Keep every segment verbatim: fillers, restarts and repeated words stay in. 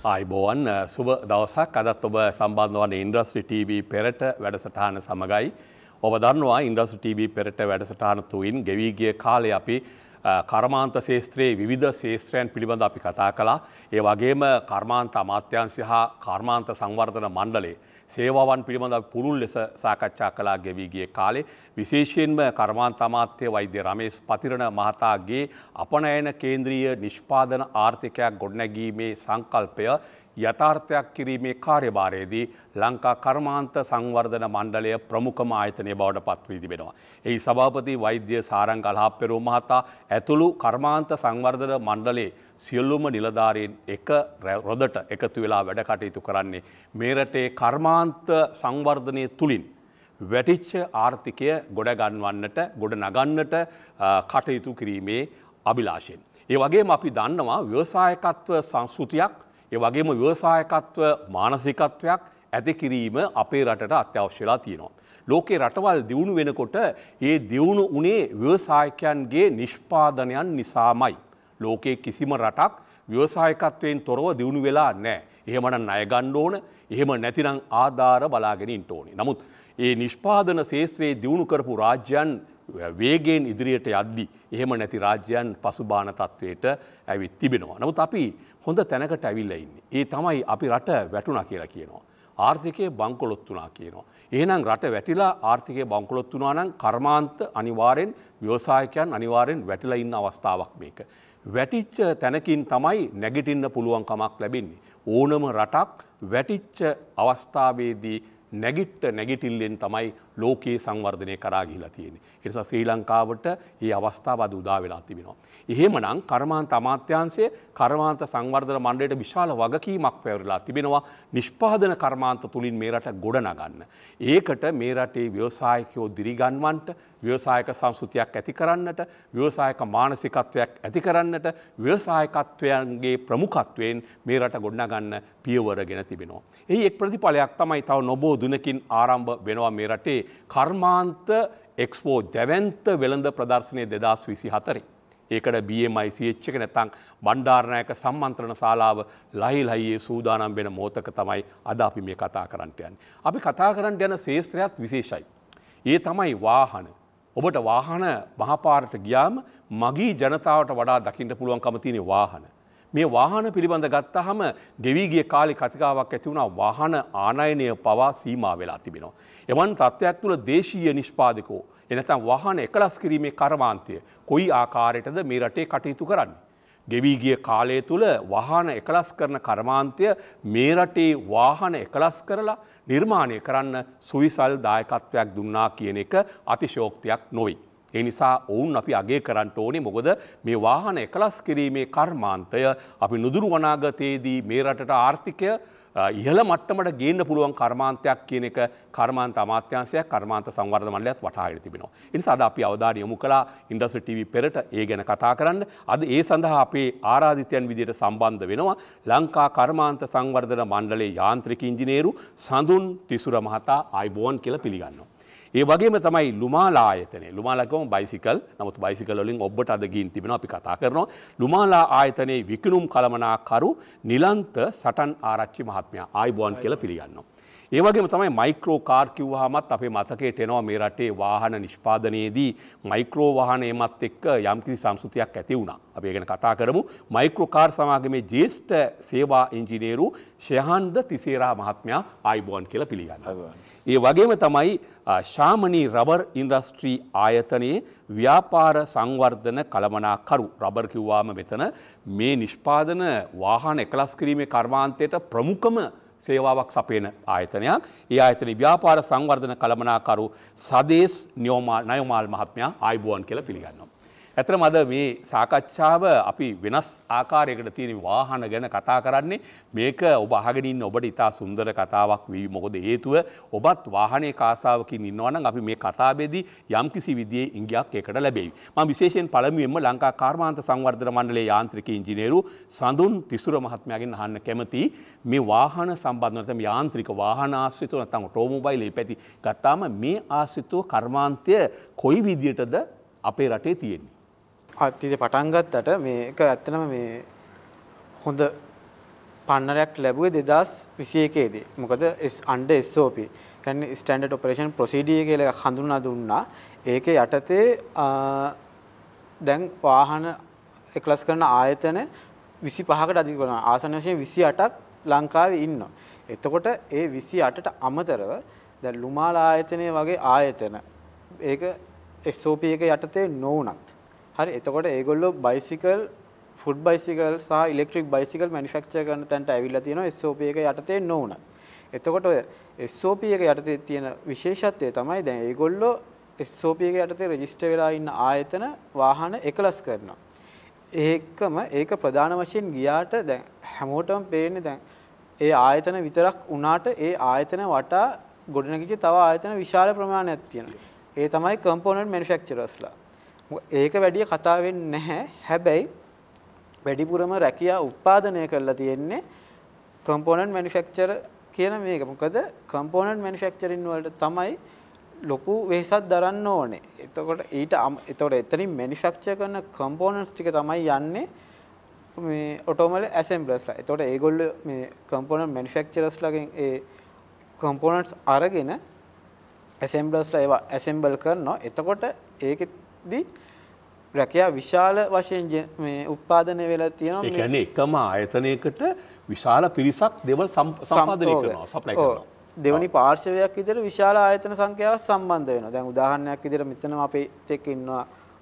ආයිබෝවන් සුබ දවසක් අදත් ඔබ සම්බන්ධ වන්නේ ඉන්ඩස්ට්‍රි ටීවී පෙරට වැඩසටහන සමගයි. ඔබ දන්නවා ඉන්ඩස්ට්‍රි ටීවී පෙරට වැඩසටහන තුලින් ගෙවී ගිය කාලේ අපි කර්මාන්ත ශාස්ත්‍රයේ විවිධ ශාස්ත්‍රයන් පිළිබඳව අපි කතා කළා. ඒ වගේම කර්මාන්ත අමාත්‍යාංශය හා කර්මාන්ත සංවර්ධන මණ්ඩලයේ සේවාවන් පිළිබඳව පුළුල් ලෙස සාකච්ඡා කළා ගෙවී ගිය කාලේ. විශේෂයෙන්ම කර්මාන්ත අමාත්‍ය වෛද්‍ය රමේෂ් පතිරණ මහතාගේ අපනයන කේන්ද්‍රීය නිෂ්පාදන ආර්ථිකයක් ගොඩනැගීමේ සංකල්පය යථාර්ථයක් කිරීමේ කාර්යභාරයේදී ලංකා කර්මාන්ත සංවර්ධන මණ්ඩලය ප්‍රමුඛම ආයතනය බවට පත් වී තිබෙනවා. එහි සභාපති වෛද්‍ය සාරංග අල්හප්පෙරුව මහතා ඇතුළු කර්මාන්ත සංවර්ධන මණ්ඩලයේ සියලුම නිලධාරීන් එක රොදට එකතු වෙලා වැඩ කටයුතු කරන්නේ මේ රටේ කර්මාන්ත සංවර්ධනය තුලින් වැටිච්ච ආර්ථිකය ගොඩ ගන්වන්නට ගොඩ නගන්නට කටයුතු කිරීමේ අභිලාෂයෙන්. ඒ වගේම අපි දන්නවා ව්‍යවසායකත්ව සංස්කෘතියක් ඒ වගේම ව්‍යවසායකත්ව මානසිකත්වයක් ඇති කිරීම අපේ රටට අත්‍යවශ්‍ය වෙලා තියෙනවා. ලෝකේ රටවල් දියුණු වෙනකොට ඒ දියුණු උනේ ව්‍යවසායකයන්ගේ නිෂ්පාදනයන් නිසාමයි. ලෝකේ කිසිම රටක් ව්‍යවසායකත්වයෙන් තොරව දියුණු වෙලා නැහැ. එහෙමනම් ණය ගන්න ඕන, එහෙම නැතිනම් ආධාර බලාගෙන ඉන්න ඕනේ. නමුත් ඒ නිෂ්පාදන ශාස්ත්‍රයේ දියුණු කරපු රාජ්‍යයන් වේගයෙන් ඉදිරියට යද්දී එහෙම නැති රාජ්‍යයන් පසුබාන තත්වයට ඇවිත් තිබෙනවා. නමුත් අපි හොඳ තැනකට ඇවිල්ලා ඉන්නේ. ඒ තමයි අපි රට වැටුණා කියලා කියනවා. ආර්ථිකයේ බංකොලොත් වුණා කියනවා. එහෙනම් රට වැටිලා ආර්ථිකයේ බංකොලොත් වුණා නම් කර්මාන්ත අනිවාර්යෙන් ව්‍යවසායකයන් අනිවාර්යෙන් වැටිලා ඉන්න අවස්ථාවක් මේක. වැටිච්ච තැනකින් තමයි නැගිටින්න පුළුවන් කමක් ලැබෙන්නේ. ඕනම රටක් වැටිච්ච අවස්ථාවේදී නැගිට නැගිටිල්ලෙන් තමයි ලෝකයේ සංවර්ධනය කරා ගිහිලා තියෙන්නේ. ඒ නිසා ශ්‍රී ලංකාවට මේ අවස්ථාව අද උදා වෙලා තිබෙනවා. එහෙමනම් කර්මාන්ත අමාත්‍යාංශයේ කර්මාන්ත සංවර්ධන මණ්ඩලයට විශාල වගකීමක් පැවරලා තිබෙනවා නිෂ්පාදන කර්මාන්ත තුලින් මේ රට ගොඩ නගන්න. ඒකට මේ රටේ ව්‍යවසායකයෝ දිරිගන්වන්නට, ව්‍යවසායක සංස්කෘතියක් ඇති කරන්නට, ව්‍යවසායක මානසිකත්වයක් ඇති කරන්නට, ව්‍යවසායකත්වයන්ගේ ප්‍රමුඛත්වයෙන් මේ රට ගොඩ නගන්න පියවරගෙන තිබෙනවා. එහි එක් ප්‍රතිඵලයක් තමයි තව නොබෝ දිනකින් ආරම්භ වෙනවා මේ රටේ කර්මාන්ත එක්ස්පෝ දැවැන්ත වෙළඳ ප්‍රදර්ශනය දෙදාස් විසි හතරේ. ඒකට බී එම් අයි සී එච් එක නැත්නම් බණ්ඩාරනායක සම්මන්ත්‍රණ ශාලාව ලහි ලහියේ සූදානම් වෙන මොහොතක තමයි අද අපි මේ කතා කරන්නට යන්නේ. අපි කතා කරන්න යන ශාස්ත්‍රයත් විශේෂයි. ඒ තමයි වාහන. ඔබට වාහන මහපාරට ගියාම මගී ජනතාවට වඩා දකින්න පුළුවන්කම තියෙන වාහන. මේ වාහන පිළිබඳ ගත්තාම ගෙවී ගිය කාලේ කතිකාවක් ඇති වුණා වාහන ආනයනය පවා සීමා වෙලා තිබෙනවා. එවන් තත්ත්වයක් තුළ දේශීය නිෂ්පාදකෝ එනතම් වාහන එකලස් කිරීමේ කර්මාන්තය කොයි ආකාරයටද මේ රටේ කටයුතු කරන්නේ. ගෙවී ගිය කාලය තුළ වාහන එකලස් කරන කර්මාන්තය මේ රටේ වාහන එකලස් කරලා නිර්මාණය කරන්න සුවිසල් දායකත්වයක් දුන්නා කියන එක අතිශෝක්තියක් නොවේ. ඒ නිසා ඔවුන් අපි අගය කරන්න ඕනේ. මොකද මේ වාහන එකලස් කිරීමේ කර්මාන්තය අපි නුදුරු වනාගතයේදී මේ රටට ආර්ථිකය ඉහළ මට්ටමට ගේන්න පුළුවන් කර්මාන්තයක් කියන එක කර්මාන්ත අමාත්‍යාංශයක් කර්මාන්ත සංවර්ධන මණ්ඩලයත් වටහාගෙන තිබෙනවා. ඒ නිසා අද අපි අවධානය යොමු කළා ඉන්ඩස්ට්‍රි ටීවී පෙරට ඒ ගැන කතා කරන්න. අද ඒ සඳහා අපේ ආරාධිතයන් විදිහට සම්බන්ධ වෙනවා ලංකා කර්මාන්ත සංවර්ධන මණ්ඩලයේ යාන්ත්‍රික ඉංජිනේරු සඳුන් තිසුර මහතා ආයිබෝවන් කියලා පිළිගන්නවා. ඒ වගේම තමයි ලුමාලා ආයතනය. ලුමාලා ගම බයිසිකල්. නමුත් බයිසිකල් වලින් ඔබට අද ගින් තිබෙනවා අපි කතා කරනවා. ලුමාලා ආයතනයේ විකිණුම් කළමනාකරු නිලන්ත සටන් ආරච්චි මහත්මයා ආයිබෝවන් කියලා පිළිගන්නවා. ඒ වගේම තමයි මයික්‍රෝ කාර් කිව්වහමත් අපේ මතකයට එනවා මේ රටේ වාහන නිෂ්පාදනයේදී මයික්‍රෝ වාහනයමත් එක්ක යම්කිසි සංස්කෘතියක් ඇති වුණා. අපි ඒ ගැන කතා කරමු. මයික්‍රෝ කාර් සමාගමේ ජ්‍යෙෂ්ඨ සේවා ඉංජිනේරු ශයහන්ද තිසේරා මහත්මයා ආයිබෝවන් කියලා පිළිගන්නවා. ඒ වගේම තමයි ශාමනී රබර් ඉන්ඩස්ට්‍රි ආයතනයේ ව්‍යාපාර සංවර්ධන කළමනාකරු රබර් කිව්වාම මෙතන මේ නිෂ්පාදන වාහන එකලස් කිරීමේ කර්මාන්තයට ප්‍රමුඛම සේවාවක් සපයන ආයතනයක්. ඒ ආයතනයේ ව්‍යාපාර සංවර්ධන කළමනාකරු සදේස් නයමාල් මහත්මයා ආයිබෝවන් කියලා පිළිගන්නවා. ඇත්තටම අද මේ සාකච්ඡාව අපි වෙනස් ආකාරයකට තියෙන වාහන ගැන කතා කරන්නේ. මේක ඔබ අහගෙන ඉන්න ඔබට ඉතා සුන්දර කතාවක් වී මොකද හේතුව ඔබත් වාහනයක ආසාවකින් ඉන්නවා නම් අපි මේ කතාවේදී යම්කිසි විදිහේ ඉඟියක් ඒකට ලැබෙයි. මම විශේෂයෙන් පළමුවෙන්ම ලංකා කර්මාන්ත සංවර්ධන මණ්ඩලයේ යාන්ත්‍රික ඉංජිනේරු සඳුන් තිසුර මහත්මයාගෙන් අහන්න කැමතියි මේ වාහන සම්බන්ධව නැත්නම් යාන්ත්‍රික වාහන ආශ්‍රිතව නැත්නම් ඔටෝමොබයිල් ඒ පැති ගත්තාම මේ ආශ්‍රිතව කර්මාන්තය කොයි විදිහටද අපේ රටේ තියෙන්නේ? අතීතේ පටන් ගත්තට මේක ඇත්තටම මේ හොඳ පන්නරයක් ලැබුවේ දෙදාස් විසි එකේ දී. මොකද under S O P කියන්නේ ස්ටෑන්ඩඩ් ඔපරේෂන් ප්‍රොසීඩියර් කියලා හඳුන්වා දුන්නා. ඒකේ යටතේ දැන් වාහන එකලස් කරන ආයතන විසි පහකට අධික වෙනවා. ආසන්න වශයෙන් විසි අටක් ලංකාවේ ඉන්නවා. එතකොට ඒ විසි අටට අමතරව දැන් ලුමාල ආයතනයේ වගේ ආයතන ඒක S O P එක යටතේ නොවුනත්. හරි. එතකොට ඒගොල්ලෝ බයිසිකල් ෆුඩ් බයිසිකල් සහ ඉලෙක්ට්‍රික් බයිසිකල් මැනුෆැක්චර් කරන තැනට ඇවිල්ලා තියෙනවා S O P එක යටතේ නොවුනත්. එතකොට ඔය S O P එක යටතේ තියෙන විශේෂත්වය තමයි දැන් ඒගොල්ලෝ S O P එක යටතේ රෙජිස්ටර් වෙලා ඉන්න ආයතන වාහන එකලස් කරනවා. ඒකම ඒක ප්‍රධාන වශයෙන් ගියාට දැන් හැමෝටම පේන්නේ දැන් ඒ ආයතන විතරක් උනාට ඒ ආයතන වටා ගොඩනැගිච්ච තව ආයතන විශාල ප්‍රමාණයක් තියෙනවා. ඒ තමයි කම්පොනන්ට් මැනුෆැක්චරර්ස්ලා. ඒක වැඩි කතා වෙන්නේ නැහැ. හැබැයි වැඩිපුරම රැකියා උත්පාදනය කරලා තියෙන්නේ කම්පොනන්ට් මැනුෆැක්චරර් කියන මේක. මොකද කම්පොනන්ට් මැනුෆැක්චරින් වලට තමයි ලොකු වෙහසක් දරන්න ඕනේ. එතකොට ඊට එතකොට එතනින් මැනුෆැක්චර් කරන කම්පොනන්ට්ස් ටික තමයි යන්නේ මේ ඔටෝමොබයිල් ඇසෙම්බලර්ස්ලා. එතකොට ඒගොල්ලෝ මේ කම්පොනන්ට් මැනුෆැක්චරර්ස්ලාගෙන් ඒ කම්පොනන්ට්ස් අරගෙන ඇසෙම්බලර්ස්ලා ඒවා ඇසෙම්බල් කරනවා. එතකොට ඒකෙදි රැකියා විශාල වශයෙන් මේ උත්පාදනය වෙලා තියෙනවා. ඒ කියන්නේ එකම ආයතනයකට විශාල පිරිසක් දේවල් සම්පාදනය කරනවා, සප්ලයි කරනවා. දෙවනි පාර්ශවයක් විදිහට විශාල ආයතන සංඛ්‍යාවක් සම්බන්ධ වෙනවා. දැන් උදාහරණයක් විදිහට මෙතන අපේ එක්ක ඉන්නවා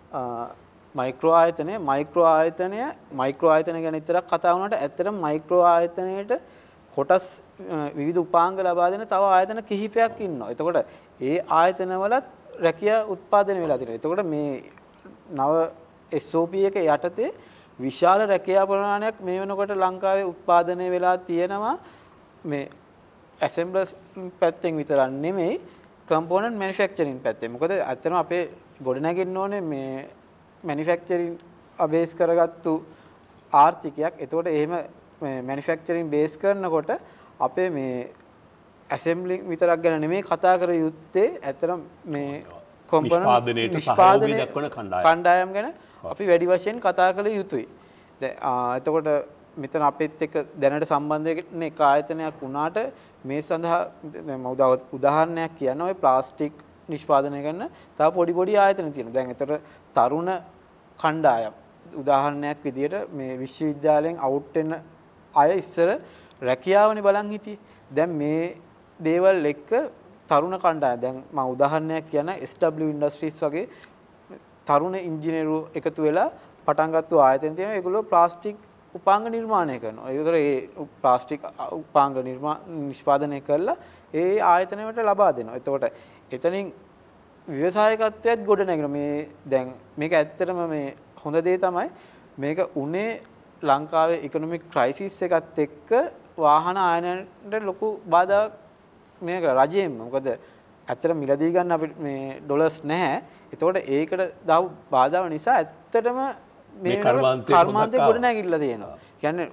මයික්‍රෝ ආයතනය. මයික්‍රෝ ආයතනය මයික්‍රෝ ආයතන ගැන විතරක් කතා වුණාට ඇත්තටම මයික්‍රෝ ආයතනයේට කොටස් විවිධ උපාංග ලබා දෙන තව ආයතන කිහිපයක් ඉන්නවා. එතකොට ඒ ආයතනවලත් රැකියා උත්පාදනය වෙලා තියෙනවා. එතකොට මේ නව S O P එක යටතේ විශාල රැකියා ප්‍රමාණයක් මේ වෙනකොට ලංකාවේ උත්පාදනය වෙලා තියෙනවා. මේ ඇසෙම්බලර්ස් පැත්තෙන් විතරක් නෙමෙයි කම්පොනන්ට් මැනුෆැක්චරින් පැත්තෙන්. මොකද ඇත්තටම අපේ ගොඩනැගෙන්න ඕනේ මේ මැනුෆැක්චරින් බේස් කරගත්තු ආර්ථිකයක්. එතකොට එහෙම මැනුෆැක්චරින් බේස් කරනකොට අපේ මේ ඇසෙම්බලින් විතරක් ගැන නෙමෙයි කතා කර යුත්තේ ඇත්තටම මේ නිෂ්පාදනයට සහයෝගය දක්වන කණ්ඩායම් ගැන අපි වැඩි වශයෙන් කතා කළ යුතුයි. දැන් එතකොට මෙතන අපිත් එක්ක දැනට සම්බන්ධ වෙන එක ආයතනයක් වුණාට මේ සඳහා මම උදාහරණයක් කියනවා. ඔය ප්ලාස්ටික් නිෂ්පාදනය කරන තව පොඩි පොඩි ආයතන තියෙනවා. දැන් ඒතර තරුණ කණ්ඩායම් උදාහරණයක් විදියට මේ විශ්වවිද්‍යාලයෙන් අවුට් වෙන අය ඉස්සර රැකියාවනේ බලන් හිටියේ. දැන් මේ දේවල් එක්ක තරුණ කණ්ඩායම් දැන් මම උදාහරණයක් කියන S W Industries වගේ තරුණ ඉංජිනේරු එකතු වෙලා පටන් ගත්ත ආයතන තියෙනවා. ඒගොල්ලෝ ප්ලාස්ටික් උපාංග නිර්මාණය කරනවා. ඒතර ඒ ප්ලාස්ටික් උපාංග නිෂ්පාදනය කරලා ඒ ආයතනයට ලබා දෙනවා. එතකොට එතනින් ව්‍යවසායකත්වයක් ගොඩ නැගෙනවා. මේ දැන් මේක ඇත්තටම මේ හොඳ දේ තමයි මේක උනේ ලංකාවේ ඉකොනොමික් ක්‍රයිසිස් එකත් එක්ක වාහන ආයනයට ලොකු බාධාක් මේක රජයෙන්ම. මොකද ඇත්තට මිලදී ගන්න අපිට මේ ඩොලර්ස් නැහැ. එතකොට ඒකට දාපු බාධාව නිසා ඇත්තටම මේ කර්මාන්තේ ගොඩ නැගිලා තියෙනවා. කියන්නේ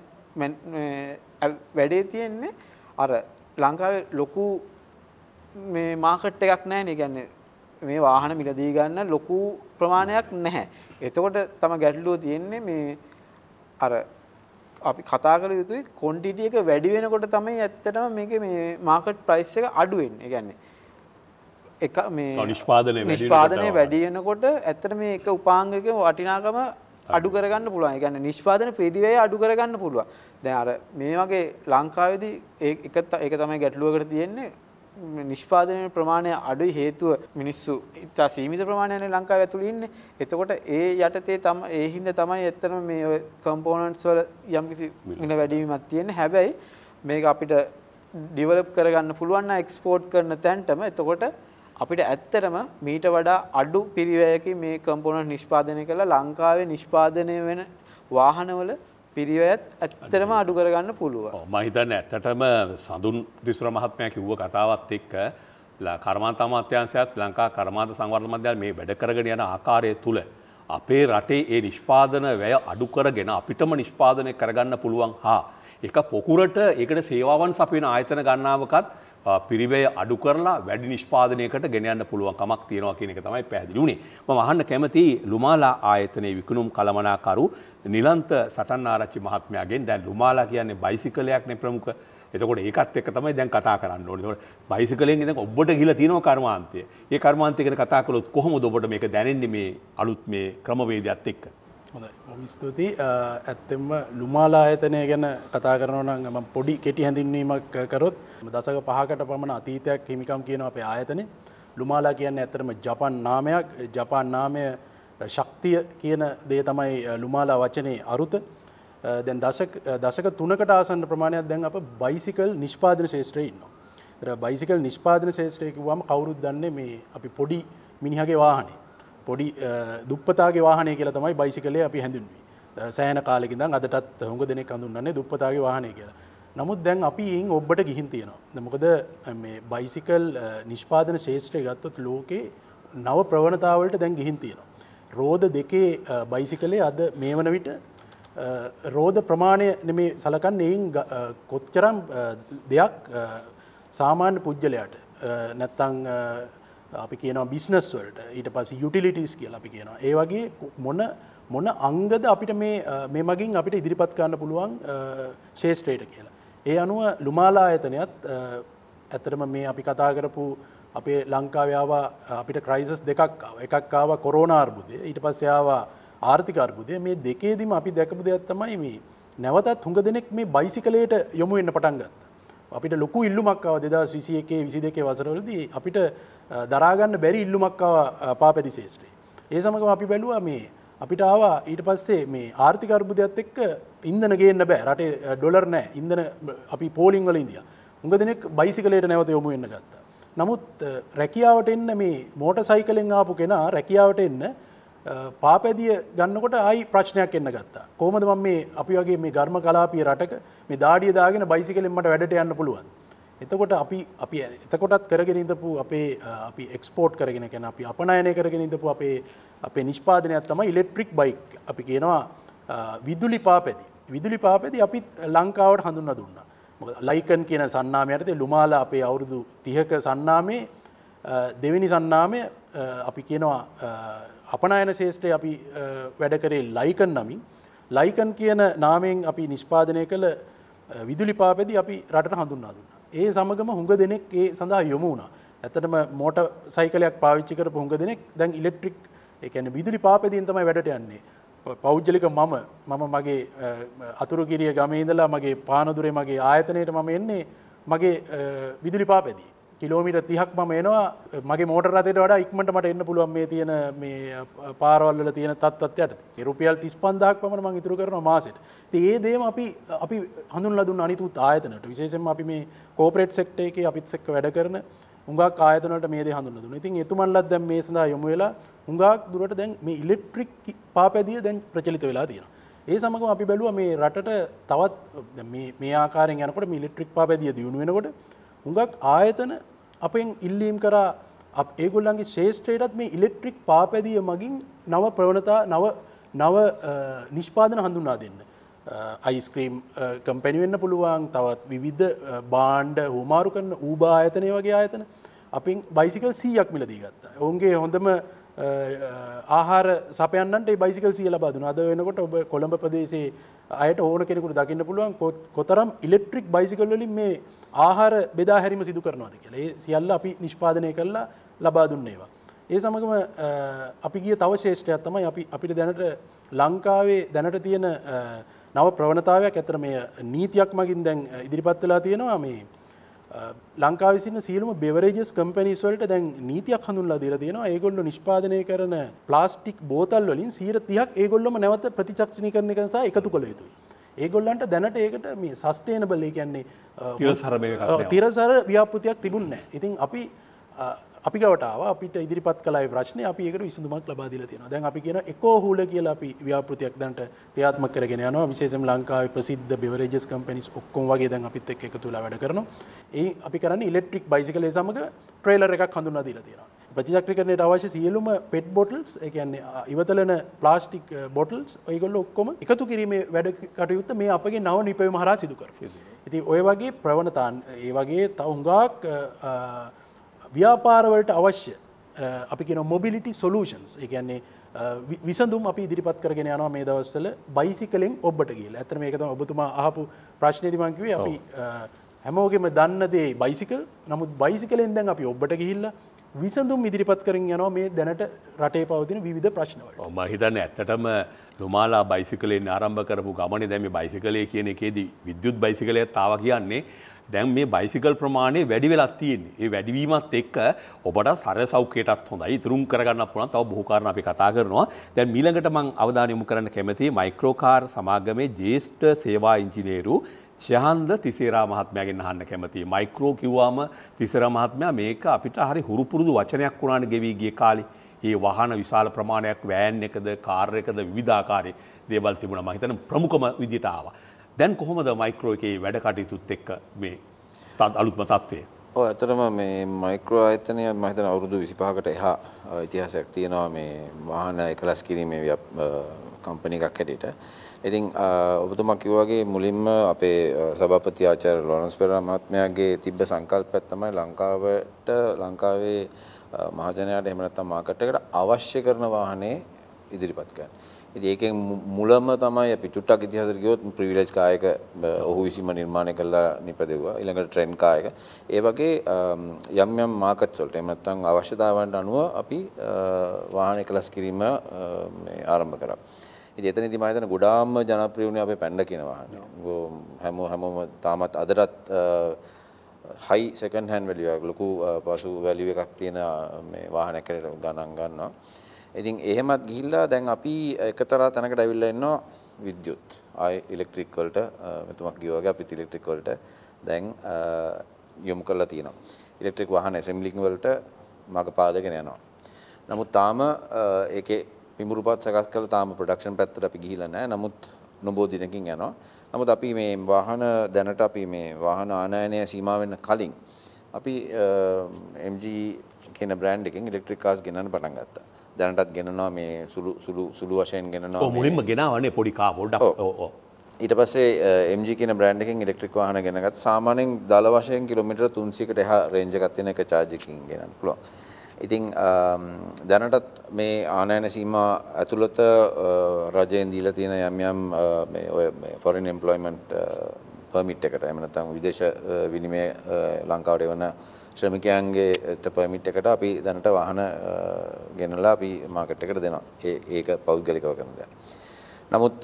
වැඩේ තියෙන්නේ අර ලංකාවේ ලොකු මේ මාකට් එකක් නැහැ නේ. කියන්නේ මේ වාහන මිලදී ගන්න ලොකු ප්‍රමාණයක් නැහැ. එතකොට තමයි ගැටලුව තියෙන්නේ මේ අර අපි කතා කළ යුතුයි ක්වොන්ටිටි එක වැඩි වෙනකොට තමයි ඇත්තටම මේකේ මේ මාකට් ප්‍රයිස් එක අඩු වෙන්නේ. ඒ කියන්නේ එක මේ නිෂ්පාදනය වැඩි වෙනකොට ඇත්තට මේ එක උපාංගයක වටිනාකම අඩු කරගන්න පුළුවන්. ඒ කියන්නේ නිෂ්පාදන පිළිවෙල අඩු කරගන්න පුළුවන්. දැන් අර මේ වගේ ලංකාවේදී ඒක ඒක තමයි ගැටලුවකට තියෙන්නේ. නිෂ්පාදනයේ ප්‍රමාණය අඩුයි හේතුව මිනිස්සු ඉතා සීමිත ප්‍රමාණයනේ ලංකාවේ ඇතුළේ ඉන්නේ. එතකොට ඒ යටතේ තමයි ඒ හින්දා තමයි ඇත්තටම මේ කම්පොනන්ට්ස් වල යම්කිසි මිල වැඩිවීමක් තියෙන්නේ. හැබැයි මේක අපිට ඩෙවලොප් කරගන්න පුළුවන් නම් එක්ස්පෝර්ට් කරන තැනටම එතකොට අපිට ඇත්තටම මීට වඩා අඩු පිරිවැයකින් මේ කම්පොනන්ට් නිෂ්පාදනය කළා ලංකාවේ නිෂ්පාදනය වෙන වාහනවල පිරිවැයත් ඇත්තටම අඩු කරගන්න පුළුවන්. ඔව් මම හිතන්නේ ඇත්තටම සඳුන් දිසුර මහත්මයා කිව්ව කතාවත් එක්ක කර්මාන්ත අමාත්‍යාංශයත් ලංකා කර්මාන්ත සංවර්ධන මණ්ඩලය මේ වැඩ කරගෙන යන ආකාරය තුල අපේ රටේ ඒ නිෂ්පාදන වැය අඩු කරගෙන අපිටම නිෂ්පාදනය කරගන්න පුළුවන් හා ඒක පොකුරට ඒකට සේවාවන් සපයන ආයතන ගණනාවකත් පිරිවැය අඩු කරලා වැඩි නිෂ්පාදනයකට ගෙන යන්න පුළුවන් කමක් තියෙනවා කියන එක තමයි පැහැදිලි වුණේ. මම අහන්න කැමති ලුමාලා ආයතනයේ විකුණුම් කළමනාකරු නිලන්ත සටන්ආරච්චි මහත්මයාගෙන් දැන් ලුමාලා කියන්නේ බයිසිකලයක් නේ ප්‍රමුඛ. එතකොට ඒකත් එක්ක තමයි දැන් කතා කරන්න ඕනේ. ඒතකොට බයිසිකලෙන් ඉඳන් ඔබට ගිහලා තියෙනවා කර්මාන්තය. ඒ කර්මාන්තය ගැන කතා කළොත් කොහොමද ඔබට මේක දැනෙන්නේ මේ අලුත් මේ ක්‍රමවේදයත් එක්ක? හොඳයි. බොහොම ස්තුතියි. ඇත්තෙන්ම ලුමාලා ආයතනය ගැන කතා කරනවා නම් මම පොඩි කෙටි හැඳින්වීමක් කරොත් දශක පහකට පමණ අතීතයක් හිමිකම් කියනවා අපේ ආයතනේ. ලුමාලා කියන්නේ ඇත්තටම ජපාන් නාමයක්. ජපාන් නාමය ශක්තිය කියන දේ තමයි ලුමාලා වචනේ අරුත. දැන් දශක දශක තුනකට ආසන්න ප්‍රමාණයක් දැන් අප බයිසිකල් නිෂ්පාදන ශාස්ත්‍රයේ ඉන්නවා. ඒතර බයිසිකල් නිෂ්පාදන ශාස්ත්‍රය කිව්වම කවුරුත් දන්නේ මේ අපි පොඩි මිනිහගේ වාහනේ. පොඩි දුප්පතාගේ වාහනය කියලා තමයි බයිසිකලේ අපි හැඳින්වුවේ. සෑහෙන කාලෙක ඉඳන් අදටත් හුඟ දෙනෙක් හඳුන්වන්නේ දුප්පතාගේ වාහනය කියලා. නමුත් දැන් අපි ඊයින් ඔබට ගිහින් තියෙනවා. මොකද මේ බයිසිකල් නිෂ්පාදන ශාස්ත්‍රය ගත්තොත් ලෝකේ නව ප්‍රවණතාවලට දැන් ගිහින් තියෙනවා. රෝද දෙකේ බයිසිකලේ අද මේ වන විට රෝද ප්‍රමාණය නෙමේ සලකන්නේ එයින් කොච්චරම් දෙයක් සාමාන්‍ය පුද්ගලයාට නැත්තම් අපි කියනවා බිස්නස් වලට ඊට පස්සේ යුටිලිටිස් කියලා අපි කියනවා. ඒ වගේ මොන මොන අංගද අපිට මේ මේ මගින් අපිට ඉදිරිපත් කරන්න පුළුවන් ශාස්ත්‍රයට කියලා. ඒ අනුව ලුමාලා ආයතනයත් ඇත්තටම මේ අපි කතා කරපු අපේ ලංකාවේ ආවා අපිට ක්‍රයිසිස් දෙකක් ආවා. එකක් ආවා කොරෝනා අර්බුදය. ඊට පස්සේ ආවා ආර්ථික අර්බුදය. මේ දෙකේදීම අපි දැකපු දෙයක් තමයි මේ නැවතත් හුඟ දෙනෙක් මේ බයිසිකලයට යොමු වෙන්න පටන් ගත්තා. අපිට ලොකු ඉල්ලුමක් ආවා දෙදාස් විසි එකේ විසි දෙකේ වසරවලදී අපිට දරා ගන්න බැරි ඉල්ලුමක් ආවා පාපැදි ශාස්ත්‍රයේ. ඒ සමගම අපි බැලුවා මේ අපිට ආවා ඊට පස්සේ මේ ආර්ථික අර්බුදයත් එක්ක ඉන්ධන ගේන්න බෑ. රටේ ඩොලර් නැහැ. ඉන්ධන අපි පෝලිං වල ඉඳියා. හුඟ දෙනෙක් බයිසිකලයට නැවත යොමු වෙන්න ගත්තා. නමුත් රැකියාවට එන්න මේ මෝටර් සයිකලෙන් ආපු කෙනා රැකියාවට එන්න පාපැදිය ගන්නකොට ආයි ප්‍රශ්නයක් එන්න ගත්තා. කොහොමද මම මේ අපි වගේ මේ ඝර්ම කලාපීය රටක මේ දාඩිය දාගෙන බයිසිකලෙන් මට වැඩට යන්න පුළුවන්. එතකොට අපි අපි එතකොටත් කරගෙන ඉඳපු අපේ අපි එක්ස්පෝර්ට් කරගෙන කියන අපි අපනයනය කරගෙන ඉඳපු අපේ අපේ නිෂ්පාදනයක් තමයි ඉලෙක්ට්‍රික් බයික්. අපි කියනවා විදුලි පාපැදි. විදුලි පාපැදි අපි ලංකාවට හඳුන්වා දුන්නා. මොකද ලයිකන් කියන සන්නාමය යටතේ ලුමාලා අපේ අවුරුදු තිහක සන්නාමේ දෙවෙනි සන්නාමය අපි කියනවා අපනයන ශාස්ත්‍රයේ අපි වැඩ කරේ ලයිකන් නමින්. ලයිකන් කියන නාමයෙන් අපි නිෂ්පාදනය කළ විදුලි පාපැදි අපි රටට හඳුන්වා දුන්නා. ඒ සමගම හුඟ දෙනෙක් ඒ සඳහා යොමු වුණා. ඇත්තටම මෝටර් සයිකලයක් පාවිච්චි කරපු හුඟ දෙනෙක් දැන් ඉලෙක්ට්‍රික් ඒ කියන්නේ විදුලි පාපැදියෙන් තමයි වැඩට යන්නේ. පෞද්ගලික මම මම මගේ අතුරුගිරිය ගමේ ඉඳලා මගේ පානදුරේ මගේ ආයතනයේට මම එන්නේ මගේ විදුලි පාපැදිය. කිලෝමීටර් තිහක් මම එනවා මගේ මෝටර් රථයට වඩා ඉක්මනට මට එන්න පුළුවන් මේ තියෙන මේ පාරවල් වල තියෙන තත්ත්වයට යටතේ. ඒ රුපියල් තිස් පන්දාහක් පමණ මම ඉතුරු කරනවා මාසෙට. ඉතින් ඒ දේම අපි අපි හඳුන්ලා දුන්න අනිත් ආයතනවලට විශේෂයෙන්ම අපි මේ කෝපරේට් සෙක්ටර් එකේ අපිත් එක්ක වැඩ කරන හුඟක් ආයතන වලට මේ දේ හඳුන්ලා දුන්නා. ඉතින් එතුමන්ලත් දැන් මේ සඳහා යොමු වෙලා හුඟක් දුරට දැන් මේ ඉලෙක්ට්‍රික් පාපැදිය දැන් ප්‍රචලිත වෙලා තියෙනවා. ඒ සමගම අපි බැලුවා මේ රටට තවත් මේ මේ ආකාරයෙන් යනකොට මේ ඉලෙක්ට්‍රික් පාපැදිය දියුණු වෙනකොට හුඟක් ආයතන අපෙන් ඉල්ලීම් කරා ඒගොල්ලන්ගේ ශාස්ත්‍රයටත් මේ ඉලෙක්ට්‍රික් පාපැදිය මගින් නව ප්‍රවණතා නව නව නිෂ්පාදන හඳුන්වා දෙන්න. අයිස්ක්‍රීම් කම්පැනි වෙන්න පුළුවන් තවත් විවිධ භාණ්ඩ හුවමාරු කරන ඌබා ආයතනය වගේ ආයතන අපෙන් බයිසිකල් සීයක් මිලදී ගත්තා. ඔවුන්ගේ හොඳම ආහාර සපයන්නන්ට ඒ බයිසිකල් සිය ලබා දුන්නා. අද වෙනකොට ඔබ කොළඹ ප්‍රදේශයේ අයට ඕන කෙනෙකුට දකින්න පුළුවන් කොතරම් ඉලෙක්ට්‍රික් බයිසිකල් වලින් මේ ආහාර බෙදා හැරීම සිදු කරනවාද කියලා. ඒ සියල්ල අපි නිෂ්පාදනය කළා ලබා දුන්න ඒවා. ඒ සමගම අපි ගිය තව ශේෂ්ඨයක් තමයි අපි අපිට දැනට ලංකාවේ දැනට තියෙන නව ප්‍රවණතාවයක්. ඇත්තට මේ නීතියක් මගින් දැන් ඉදිරිපත් වෙලා තියෙනවා මේ ලංකාවේ සිටින සියලුම බෙවරේජස් කම්පැනිස් වලට දැන් නීතියක් හඳුන්වලා දීලා තියෙනවා. ඒගොල්ලෝ නිෂ්පාදනය කරන ප්ලාස්ටික් බෝතල් වලින් සියයට තිහක් ඒගොල්ලොම නැවත ප්‍රතිචක්ෂණීකරණය කරන සහ එකතු කළ යුතුයි. ඒගොල්ලන්ට දැනට ඒකට මේ සස්ටේනබල් ඒ කියන්නේ තිරසර මේකක් නෑ. තිරසර ව්‍යාපෘතියක් තිබුණේ නැහැ. ඉතින් අපි අපි ගාවට ආවා අපිට ඉදිරිපත් කළා ඒ ප්‍රශ්නේ අපි ඒකට විසඳුමක් ලබා දීලා තියෙනවා. දැන් අපි කියන එකෝ හූල කියලා අපි ව්‍යාපෘතියක් දැනට ක්‍රියාත්මක කරගෙන යනවා. විශේෂයෙන්ම ලංකාවේ ප්‍රසිද්ධ බෙවරේජස් කම්පැනිස් ඔක්කොම වගේ දැන් අපිත් එක්ක එකතු වෙලා වැඩ කරනවා. ඒ අපි කරන්නේ ඉලෙක්ට්‍රික් බයිසිකල් ඒ සමග ට්‍රේලර් එකක් හඳුන්වා දීලා තියෙනවා. ප්‍රතිචක්‍රීකරණයට අවශ්‍ය සියලුම පෙට් බොටල්ස් ඒ කියන්නේ ඉවතලන ප්ලාස්ටික් බොටල්ස් ඔයගොල්ලෝ ඔක්කොම එකතු කිරීමේ වැඩ කටයුත්ත මේ අපගේ නව නිපැයුම හරහා සිදු කරනවා. ඉතින් ඔය වගේ ප්‍රවණතා ඒ වගේ තව හුඟක් ව්‍යාපාරවලට අවශ්‍ය අපි කියන මොබිලිටි සොලියුෂන්ස් ඒ කියන්නේ විසඳුම් අපි ඉදිරිපත් කරගෙන යනවා මේ දවස්වල බයිසිකලෙන් ඔබට ගිහලා. ඇත්තට මේක තමයි ඔබතුමා අහපු ප්‍රශ්නේදී මම කිව්වේ අපි හැමෝගෙම දන්න දේ බයිසිකල්. නමුත් බයිසිකලෙන් දැන් අපි ඔබට ගිහිල්ලා විසඳුම් ඉදිරිපත් කරගෙන යනවා මේ දැනට රටේ පවතින විවිධ ප්‍රශ්න වලට. ඔව් මම හිතන්නේ ඇත්තටම ලුමාලා බයිසිකලෙන් ආරම්භ කරපු ගමනේ දැන් මේ බයිසිකලයේ කියන එකේදී විද්‍යුත් බයිසිකලයක් ආවා කියන්නේ දැන් මේ බයිසිකල් ප්‍රමාණය වැඩි වෙලා තියෙන්නේ. ඒ වැඩිවීමත් එක්ක ඔබට සරල සෞඛ්‍යයටත් හොඳයි. ඉතුරුම් කරගන්න පුළුවන් තව බොහෝ කාරණා අපි කතා කරනවා. දැන් ඊළඟට මම අවධානය යොමු කරන්න කැමතියි මයික්‍රෝකාර් සමාගමේ ජ්‍යෙෂ්ඨ සේවා ඉංජිනේරු ශහන්ද තිසේරා මහත්මයාගෙන් අහන්න කැමතියි. මයික්‍රෝ කිව්වම තිසේරා මහත්මයා මේක අපිට හරි හුරු පුරුදු වචනයක් වුණානේ ගෙවි ගිය කාලේ. මේ වාහන විශාල ප්‍රමාණයක් වෑන් එකද කාර් එකද විවිධාකාරයේ දේවල් තිබුණා. මම හිතන්නේ ප්‍රමුඛම විදියට ආවා. දැන් කොහොමද මයික්‍රෝ එකේ වැඩ කටයුතුත් එක්ක මේ අලුත්ම තත්ත්වය? ඔව් ඇත්තටම මේ මයික්‍රෝ ආයතනය මම හිතන අවුරුදු විසිපහකට එහා ඉතිහාසයක් තියෙනවා මේ වාහන එකලස් කිරීමේ කම්පැනි එකක් හැටියට. ඉතින් ඔබතුමා කිව්වා වගේ මුලින්ම අපේ සභාපති ආචාර්ය ලොරන්ස් පෙරේරා මහත්මයාගේ තිබ්බ සංකල්පයක් තමයි ලංකාවට ලංකාවේ මහජනයාට එහෙම නැත්නම් මාකට් එකට අවශ්‍ය කරන වාහනේ ඉදිරිපත් කරන්න. ඉතින් ඒකෙන් මුලම තමයි අපි චුට්ටක් ඉතිහාසෙට ගියොත් ප්‍රිවිලේජ් කායක ඔහු විසින්ම නිර්මාණය කළා නිපදෙව්වා. ඊළඟට ට්‍රෙන්ඩ් කායක. ඒ වගේ යම් යම් මාකට්ස් වලට එහෙම නැත්නම් අවශ්‍යතාවයන්ට අනුව අපි වාහන එකලස් කිරීම මේ ආරම්භ කරා. ඉතින් එතනදී මම හිතන්නේ ගොඩාක්ම ජනප්‍රිය වුණේ අපේ පැන්ඩා කියන වාහනේ. හැමෝ හැමෝම තාමත් අදටත් හයි සෙකන්ඩ් හෑන්ඩ් වැලියු එකක් ලොකු පසු වැලියු එකක් තියෙන මේ වාහනයක් කියලා ගණන් ගන්නවා. ඉතින් එහෙමත් ගිහිල්ලා දැන් අපි එකතරා තැනකට ඇවිල්ලා ඉන්නවා විද්‍යුත් ආයි ඉලෙක්ට්‍රික් වලට මෙතුමා කිව්වා වගේ අපිත් ඉලෙක්ට්‍රික් වලට දැන් යොමු කරලා තියෙනවා. ඉලෙක්ට්‍රික් වාහන ඇසෙම්බලින් වලට මග පාදගෙන යනවා. නමුත් තාම ඒකේ පිඹුරුපත් සකස් කරලා තාම ප්‍රොඩක්ෂන් පැත්තට අපි ගිහිල්ලා නැහැ. නමුත් නොබෝ දිනකින් යනවා. නමුත් අපි මේ වාහන දැනට අපි මේ වාහන ආනයනය සීමා වෙන්න කලින් අපි එම් ජී කියන බ්‍රෑන්ඩ් එකෙන් ඉලෙක්ට්‍රික් කාර්ස් ගෙනන්න පටන් ගත්තා. දැනටත් ගෙනනවා මේ සුළු සුළු සුළු වශයෙන් ගෙනනවා. ඔව් මුලින්ම ගෙනාවනේ පොඩි කා පොඩ්ඩක්. ඔව් ඔව්. ඊට පස්සේ එම් ජී කියන බ්‍රෑන්ඩ් එකෙන් ඉලෙක්ට්‍රික් වාහන ගෙනගත්ත සාමාන්‍යයෙන් දල වශයෙන් කිලෝමීටර තුන්සීයකට එහා රේන්ජ් එකක් තියෙන එක චාර්ජ් එකකින් ගෙනන්න පුළුවන්. ඉතින් දැනටත් මේ ආනයන සීමා ඇතුළත රජයෙන් දීලා තියෙන යම් යම් මේ ඔය ෆොරින් එම්ප්ලොයිමන්ට් පර්මිට් එකට එහෙම නැත්නම් විදේශ විනිමය ලංකාවට එවන ශ්‍රමිකයන්ගේ පර්මිට් එකට අපි දැනට වාහන ගෙනලා අපි මාකට් එකට දෙනවා. ඒ ඒක පෞද්ගලිකව කරන දෙයක්. නමුත්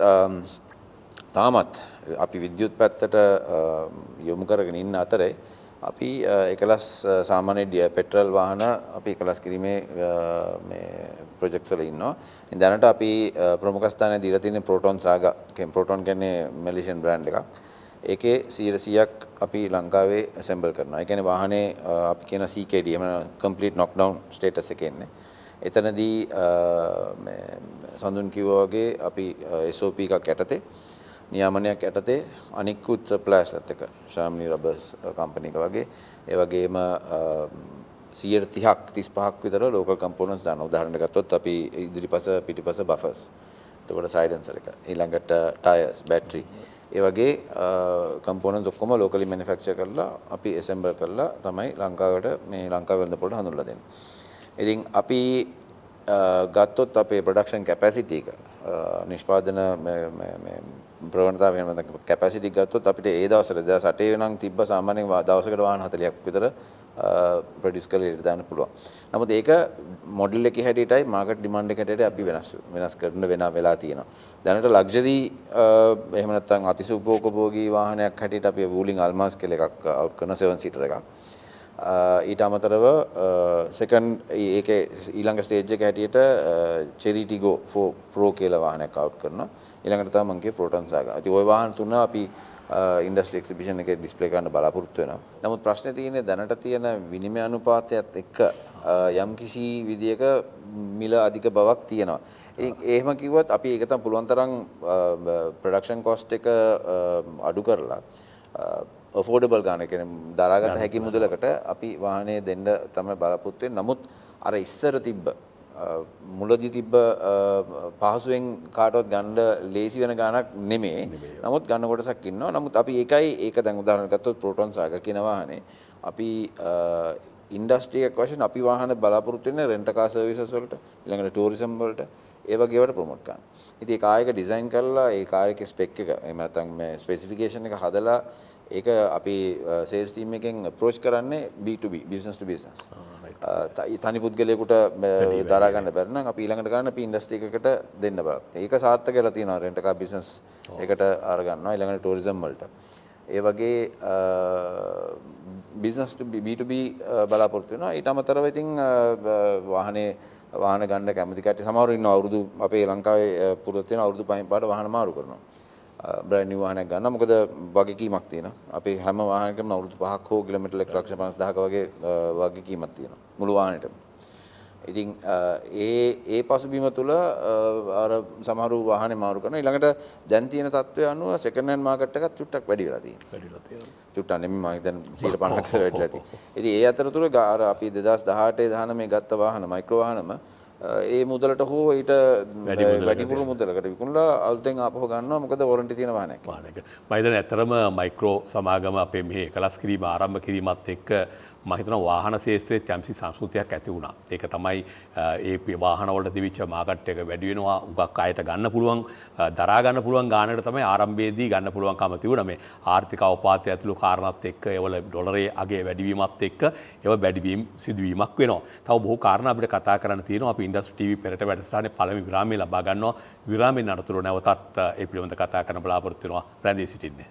තාමත් අපි විද්‍යුත් පැත්තට යොමු කරගෙන ඉන්න අතරේ අපි එකලස් සාමාන්‍ය පෙට්‍රල් වාහන අපි එකලස් කිරීමේ මේ ප්‍රොජෙක්ට්ස් වල ඉන්නවා. ඉතින් දැනට අපි ප්‍රමුඛ ස්ථානයේ දීලා තියෙන ප්‍රෝටෝන් සාගා කියන්නේ ප්‍රෝටෝන් කියන්නේ මැලේසියන් බ්‍රෑන්ඩ් එකක්. ඒකේ සීයක් අපි ලංකාවේ ඇසෙම්බල් කරනවා. ඒ කියන්නේ වාහනේ අපි කියන සී කේ ඩී එහෙම කම්ප්ලීට් නොක්ඩවුන් ස්ටේටස් එකේ ඉන්නේ. එතනදී මේ සඳුන් කිව්වා වගේ අපි එස් ඕ පී එකක් යටතේ නියාමනයක් යටතේ අනිකුත් සප්ලයර්ස්ලත් එක්ක ශාම්නි රබර්ස් කම්පැනි එක වගේ ඒ වගේම සියයට තිහක් තිස් පහක් විතර ලෝකල් කම්පෝනන්ට්ස් දාන උදාහරණයක් ගත්තොත් අපි ඉදිරිපස පිටිපස බෆර්ස් එතකොට සයිලන්සර් එක ඊළඟට ටයර්ස් බැටරි ඒ වගේ කම්පෝනන්ට්ස් ඔක්කොම ලෝකලි මැනුෆැක්චර් කරලා අපි ඇසෙම්බල් කරලා තමයි ලංකාවට මේ ලංකාවේ වෙළඳපොළට හඳුන්වලා දෙන්නේ. ඉතින් අපි ගත්තොත් අපේ ප්‍රොඩක්ෂන් කැපැසිටි එක නිෂ්පාදන මේ ප්‍රවණතාව වෙන කැපැසිටි ගත්තොත් අපිට ඒ දවස්වල දෙදාස් අටේ නම් තිබ්බ සාමාන්‍යයෙන් දවසකට වාහන හතලියක් විතර ප්‍රොඩියුස් කරලා ඉර දාන්න පුළුවන්. නමුත් ඒක මොඩල් එකේ හැටියටයි මාකට් ඩිමාන්ඩ් එක හැටියට අපි වෙනස් වෙනස් කරන්න වෙන වෙලා තියෙනවා. දැනට ලක්ෂරි එහෙම නැත්නම් අතිසුපෝකභෝගී වාහනයක් හැටියට අපි වූලින් අල්මාස් කියලා එකක් අවුට් කරන සෙවන් සීටර් එකක්. ඊට අමතරව සෙකන්ඩ් ඒකේ ඊළඟ ස්ටේජ් එක හැටියට චෙරි ටිගෝ ෆෝර් ප්‍රෝ කියලා වාහනයක් අවුට් කරනවා. ඊළඟට තමයි මම කියේ ප්‍රෝටෝන් සාගා. ඉතින් ওই වාහන තුන අපි ඉන්ඩස්ට්‍රි එක්සිබිෂන් එකේ ඩිස්ප්ලේ කරන්න බලාපොරොත්තු වෙනවා. නමුත් ප්‍රශ්නේ තියෙන්නේ දැනට තියෙන විනිමය අනුපාතයත් එක්ක යම්කිසි විදියක මිල අධික බවක් තියෙනවා. ඉතින් එහෙම කිව්වත් අපි ඒක තමයි පුළුවන් තරම් ප්‍රොඩක්ෂන් කොස්ට් එක අඩු කරලා affordable ගන්න කියන්නේ දරාගත හැකි මුදලකට අපි වාහනේ දෙන්න තමයි බලාපොරොත්තු වෙන්නේ. නමුත් අර ඉස්සර තිබ්බ මුලදී තිබ්බ පහසුවෙන් කාටවත් ගන්න ලේසි වෙන ගාණක් නෙමෙයි. නමුත් ගන්න කොටසක් ඉන්නවා. නමුත් අපි ඒකයි ඒක දැන් උදාහරණයක් ගත්තොත් ප්‍රෝටෝන් සාගර් කියන වාහනේ අපි ඉන්ඩස්ට්‍රි එකක් වශයෙන් අපි වාහන බලාපොරොත්තු වෙන්නේ රෙන්ට් කාර් සර්විසස් වලට ඊළඟට ටූරිසම් වලට ඒ වගේ ඒවාට ප්‍රොමෝට් කරන්න. ඉතින් ඒ කාර් එක ඩිසයින් කරලා ඒ කාර් එකේ ස්පෙක් එක එහෙම නැත්නම් මේ ස්පෙસિෆිකේෂන් එක හදලා ඒක අපි සේල්ස් ටීම් එකෙන් අප්‍රෝච් කරන්නේ B to B business to business. තනි පුද්ගලයෙකුට දරා ගන්න බැරි නම් අපි ඊළඟට ගන්න අපි ඉන්ඩස්ට්‍රි එකකට දෙන්න බලක්. ඒක සාර්ථක වෙලා තියෙනවා රෙන්ට් කාර් බිස්නස් එකට අර ගන්නවා ඊළඟට ටූරිසම් වලට. ඒ වගේ business to B to B බලාපොරොත්තු වෙනවා. ඊට අමතරව ඉතින් වාහනේ වාහන ගන්න කැමති කට්ටිය සමහරව ඉන්නවා අවුරුදු අපේ ලංකාවේ පුරුදු තියෙන අවුරුදු පහෙන් පාට වාහන මාරු කරනවා. බ්‍රෑන්ඩ් නිව් වාහනයක් ගන්න මොකද වගකීමක් තියෙනවා. අපේ හැම වාහනයකම අවුරුදු පහක් හෝ කිලෝමීටර් එක ලක්ෂ පනස් දහසක වගේ වගකීමක් තියෙනවා මුළු වාහනේටම. ඉතින් ඒ ඒ පසුබිම තුළ අර සමහර වාහනේ මාරු කරනවා. ඊළඟට දැන් තියෙන තත්ත්වය අනුව සෙකන්ඩ් හෑන්ඩ් මාකට් එකත් චුට්ටක් වැඩි වෙලා තියෙනවා. වැඩිලා තියෙනවා. චුට්ටක් නෙමෙයි මම දැන් සියයට පනහක් විතර වැඩිලා තියෙනවා. ඉතින් ඒ අතරතුර අර අපි දෙදාස් දහඅට දහනවය ගත්ත වාහන මයික්‍රෝ වාහනම ඒ මුදලට හෝ ඊට වැඩිපුර මුදලකට විකුණලා අලුතෙන් ආපහු ගන්නවා මොකද වොරන්ටි තියෙන වාහනයක්. වාහනයක. මම හිතන්නේ ඇත්තරම මයික්‍රෝ සමාගම අපේ මෙහි එකලස් කිරීම ආරම්භ කිරීමත් එක්ක මම හිතනවා වාහන ශාස්ත්‍රයේ යම්සි සංස්කෘතියක් ඇති වුණා. ඒක තමයි ඒ වාහන වලට දිවිච්ච මාකට් එක වැඩි වෙනවා. උගක් අයට ගන්න පුළුවන් දරා ගන්න පුළුවන් ගානකට තමයි ආරම්භයේදී ගන්න පුළුවන්කම තිබුණා. මේ ආර්ථික අවපාතය ඇතුළු කාරණාත් එක්ක ඒවල ඩොලරයේ අගය වැඩිවීමත් එක්ක ඒව වැඩිවීම සිදුවීමක් වෙනවා. තව බොහෝ කාරණා අපිට කතා කරන්න තියෙනවා. අපි ඉන්ඩස්ට්‍රි ටීවී පෙරට වැඩසටහනේ පළවෙනි විරාමය ලබා ගන්නවා. විරාමයෙන් අනතුරු නැවතත් ඒ පිළිබඳව කතා කරන්න බලාපොරොත්තු වෙනවා. රැඳී සිටින්න.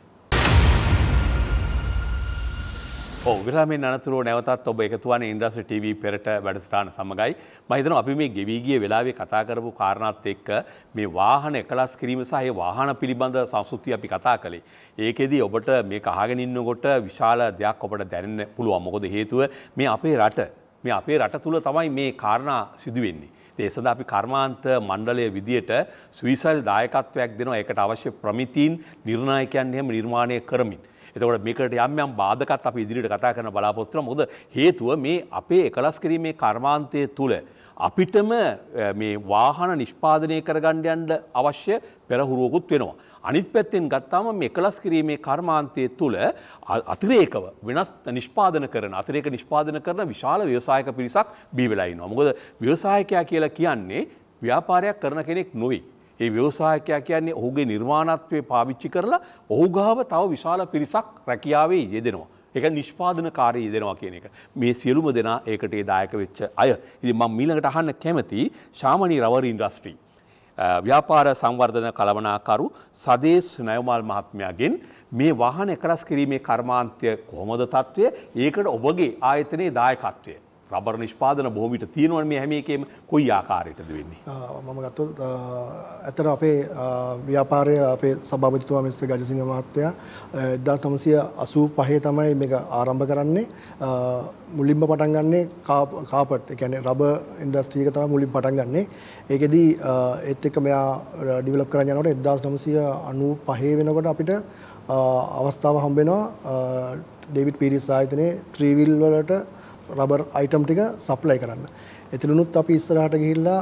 ඔව් විරාමයෙන් අනතුරුව නැවතත් ඔබ එකතු වන්නේ ඉන්ඩස්ට්‍රි ටීවී පෙරට වැඩසටහන සමගයි. මම හිතනවා අපි මේ ගෙවි ගිය වෙලාවේ කතා කරපු කාරණාත් එක්ක මේ වාහන එකලස් කිරීම සහ ඒ වාහන පිළිබඳ සංස්කෘතිය අපි කතා කළේ. ඒකෙදී ඔබට මේක අහගෙන ඉන්නකොට විශාල දෙයක් ඔබට දැනෙන්න පුළුවන්. මොකද හේතුව මේ අපේ රට මේ අපේ රට තුල තමයි මේ කාරණා සිදු වෙන්නේ. ඒ සඳහා අපි කර්මාන්ත මණ්ඩලයේ විදියට සුවිසල් දායකත්වයක් දෙනවා. ඒකට අවශ්‍ය ප්‍රමිතීන් නිර්ණායකයන් එහෙම නිර්මාණය කරමින්. එතකොට මේකට යම් යම් බාධකත් අපි ඉදිරියට කතා කරන්න බලාපොරොත්තු වෙනවා. මොකද හේතුව මේ අපේ එකලස් කිරීමේ කර්මාන්තයේ තුල අපිටම මේ වාහන නිෂ්පාදනය කරගන්න යන්න අවශ්‍ය පෙරහුරුවකුත් වෙනවා. අනිත් පැත්තෙන් ගත්තාම මේ එකලස් කිරීමේ කර්මාන්තයේ තුල අතිරේකව වෙනස් නිෂ්පාදන කරන අතිරේක නිෂ්පාදන කරන විශාල ව්‍යවසායක පිරිසක් බිහි වෙලා ඉන්නවා. මොකද ව්‍යවසායකයා කියලා කියන්නේ ව්‍යාපාරයක් කරන කෙනෙක් නෙවෙයි. ඒ ව්‍යවසායකයා කියන්නේ ඔහුගේ නිර්මාණත්වයේ පාවිච්චි කරලා ඔහු ගාව තව විශාල පිරිසක් රැකියාවේ යෙදෙනවා. ඒක නිෂ්පාදනකාරී යෙදෙනවා කියන එක. මේ සියලුම දෙනා ඒකට ඒ දායක වෙච්ච අය. ඉතින් මම ඊළඟට අහන්න කැමති ශාමණී රබර් ඉන්ඩස්ට්‍රි ව්‍යාපාර සංවර්ධන කළමනාකරු සදේස් නයමාල් මහත්මයාගෙන් මේ වාහන එකලස් කිරීමේ කර්මාන්තය කොහොමද තත්ත්වය? ඒකට ඔබගේ ආයතනයේ දායකත්වය. රබර් නිෂ්පාදන බොහෝ විට තියෙනවනේ මේ හැම එකේම කොයි ආකාරයකටද වෙන්නේ? මම ගත්තොත් ඇත්තට අපේ ව්‍යාපාරයේ අපේ සභාපතිතුමා මිස්ටර් ගජසිංහ මහත්තයා එක්දාස් නවසිය අසූ පහේ තමයි මේක ආරම්භ කරන්නේ. මුලින්ම පටන් ගන්නේ කාපට්, ඒ කියන්නේ රබර් ඉන්ඩස්ට්‍රි එක තමයි මුලින් පටන් ගන්නේ. ඒකෙදී ඒත් එක්ක මෙයා ඩෙවලොප් කරගෙන යනකොට එක්දාස් නවසිය අනූ පහේ වෙනකොට අපිට අවස්ථාව හම්බ වෙනවා ඩේවිඩ් පීරිස් ආයතනයේ ත්‍රී වීල් වලට රබර් අයිටම් ටික සප්ලයි කරන්න. එතනනුත් අපි ඉස්සරහට ගිහිල්ලා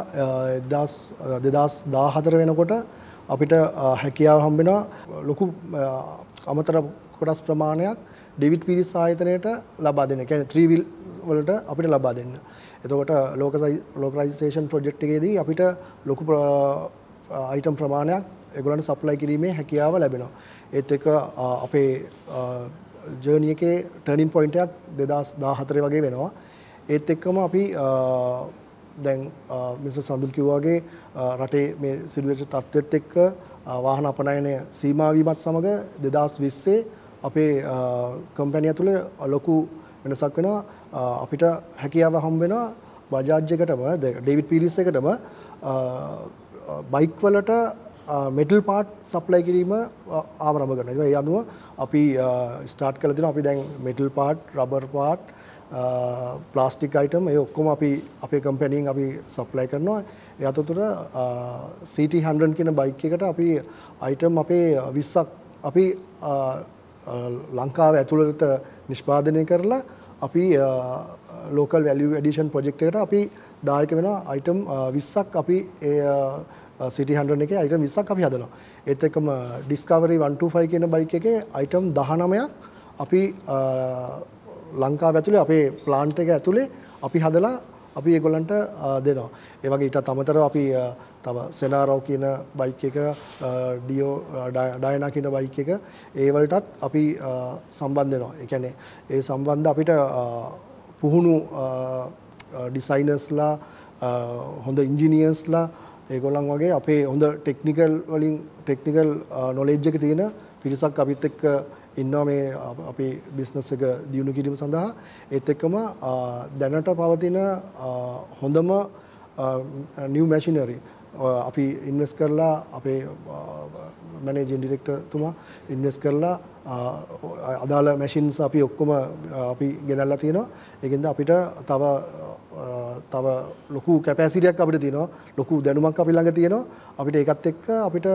දෙදාස් දාහතර වෙනකොට අපිට හැකියාව හම්බ වෙනවා ලොකු අමතර කොටස් ප්‍රමාණයක් ඩේවිඩ් පීරිස් ආයතනයට ලබා දෙන්න. ඒ කියන්නේ ත්‍රී වීල් වලට අපිට ලබා දෙන්න. එතකොට ලෝකලයිසේෂන් ප්‍රොජෙක්ට් එකේදී අපිට ලොකු අයිටම් ප්‍රමාණයක් ඒගොල්ලන්ට සප්ලයි කිරීමේ හැකියාව ලැබෙනවා. ඒත් එක්ක අපේ ජර්නි එකේ ටර්නින් පොයින්ට් එකක් දෙදාස් දාහතර වගේ වෙනවා. ඒත් එක්කම අපි දැන් මිස්ටර් සඳුන් කිව්වා වගේ රටේ මේ සිදුවෙච්ච තත්ත්වෙත් එක්ක වාහන අපනයනය සීමා වීමත් සමග දෙදාස් විස්සේ අපේ කම්පැනි ඇතුළේ ලොකු වෙනසක් වෙනවා. අපිට හැකියාව හම්බ වෙනවා බජාජ් එකටම ඩේවිඩ් පීරිස් එකටම බයික් වලට මෙටල් පාට් සප්ලයි කිරීම ආරම්භ කරනවා. ඒ අනුව අපි ස්ටාර්ට් කරලා දෙනවා. අපි දැන් metal part, rubber part, plastic item ඒ ඔක්කොම අපි අපේ කම්පැනියෙන් අපි සප්ලයි කරනවා. ඒ අතරතුර සී ටී හන්ඩ්‍රඩ් කියන බයික් එකට අපි අයිටම් අපේ විස්සක් අපි ලංකාවේ ඇතුළත නිෂ්පාදනය කරලා අපි local value addition project එකට අපි දායක වෙනවා item විස්සක් අපි ඒ City one hundred එකේ item විස්සක් අපි හදනවා. ඒත් එක්කම Discovery one twenty-five කියන බයික් එකේ item nineteen අපි ලංකාව ඇතුලේ අපේ plant එක ඇතුලේ අපි හදලා අපි ඒගොල්ලන්ට දෙනවා. ඒ වගේ ඊටත් අමතරව අපි තව Senaro කියන බයික් එක Dio Diana කියන බයික් එක ඒ වලටත් අපි සම්බන්ධ වෙනවා. ඒ කියන්නේ ඒ සම්බන්ධ අපිට පුහුණු ඩිසයිනර්ස්ලා හොඳ ඉන්ජිනියර්ස්ලා ඒගොල්ලන් වගේ අපේ හොඳ ටෙක්නිකල් වලින් ටෙක්නිකල් නොලෙජ් එක තියෙන පිරිසක් අපිත් එක්ක ඉන්නවා මේ අපේ බිස්නස් එක දියුණු කිරීම සඳහා. ඒත් එක්කම දැනට පවතින හොඳම new machinery අපි ඉන්වෙස්ට් කරලා අපේ මැනේජින් ඩිරෙක්ටර් තුමා ඉන්වෙස්ට් කරලා අදාළ මැෂින්ස් අපි ඔක්කොම අපි ගෙනල්ලා තියෙනවා. ඒකෙන්ද අපිට තව තව ලොකු කැපැසිටියක් අපිට තියෙනවා. ලොකු දැනුමක් අපි ළඟ තියෙනවා. අපිට ඒකත් එක්ක අපිට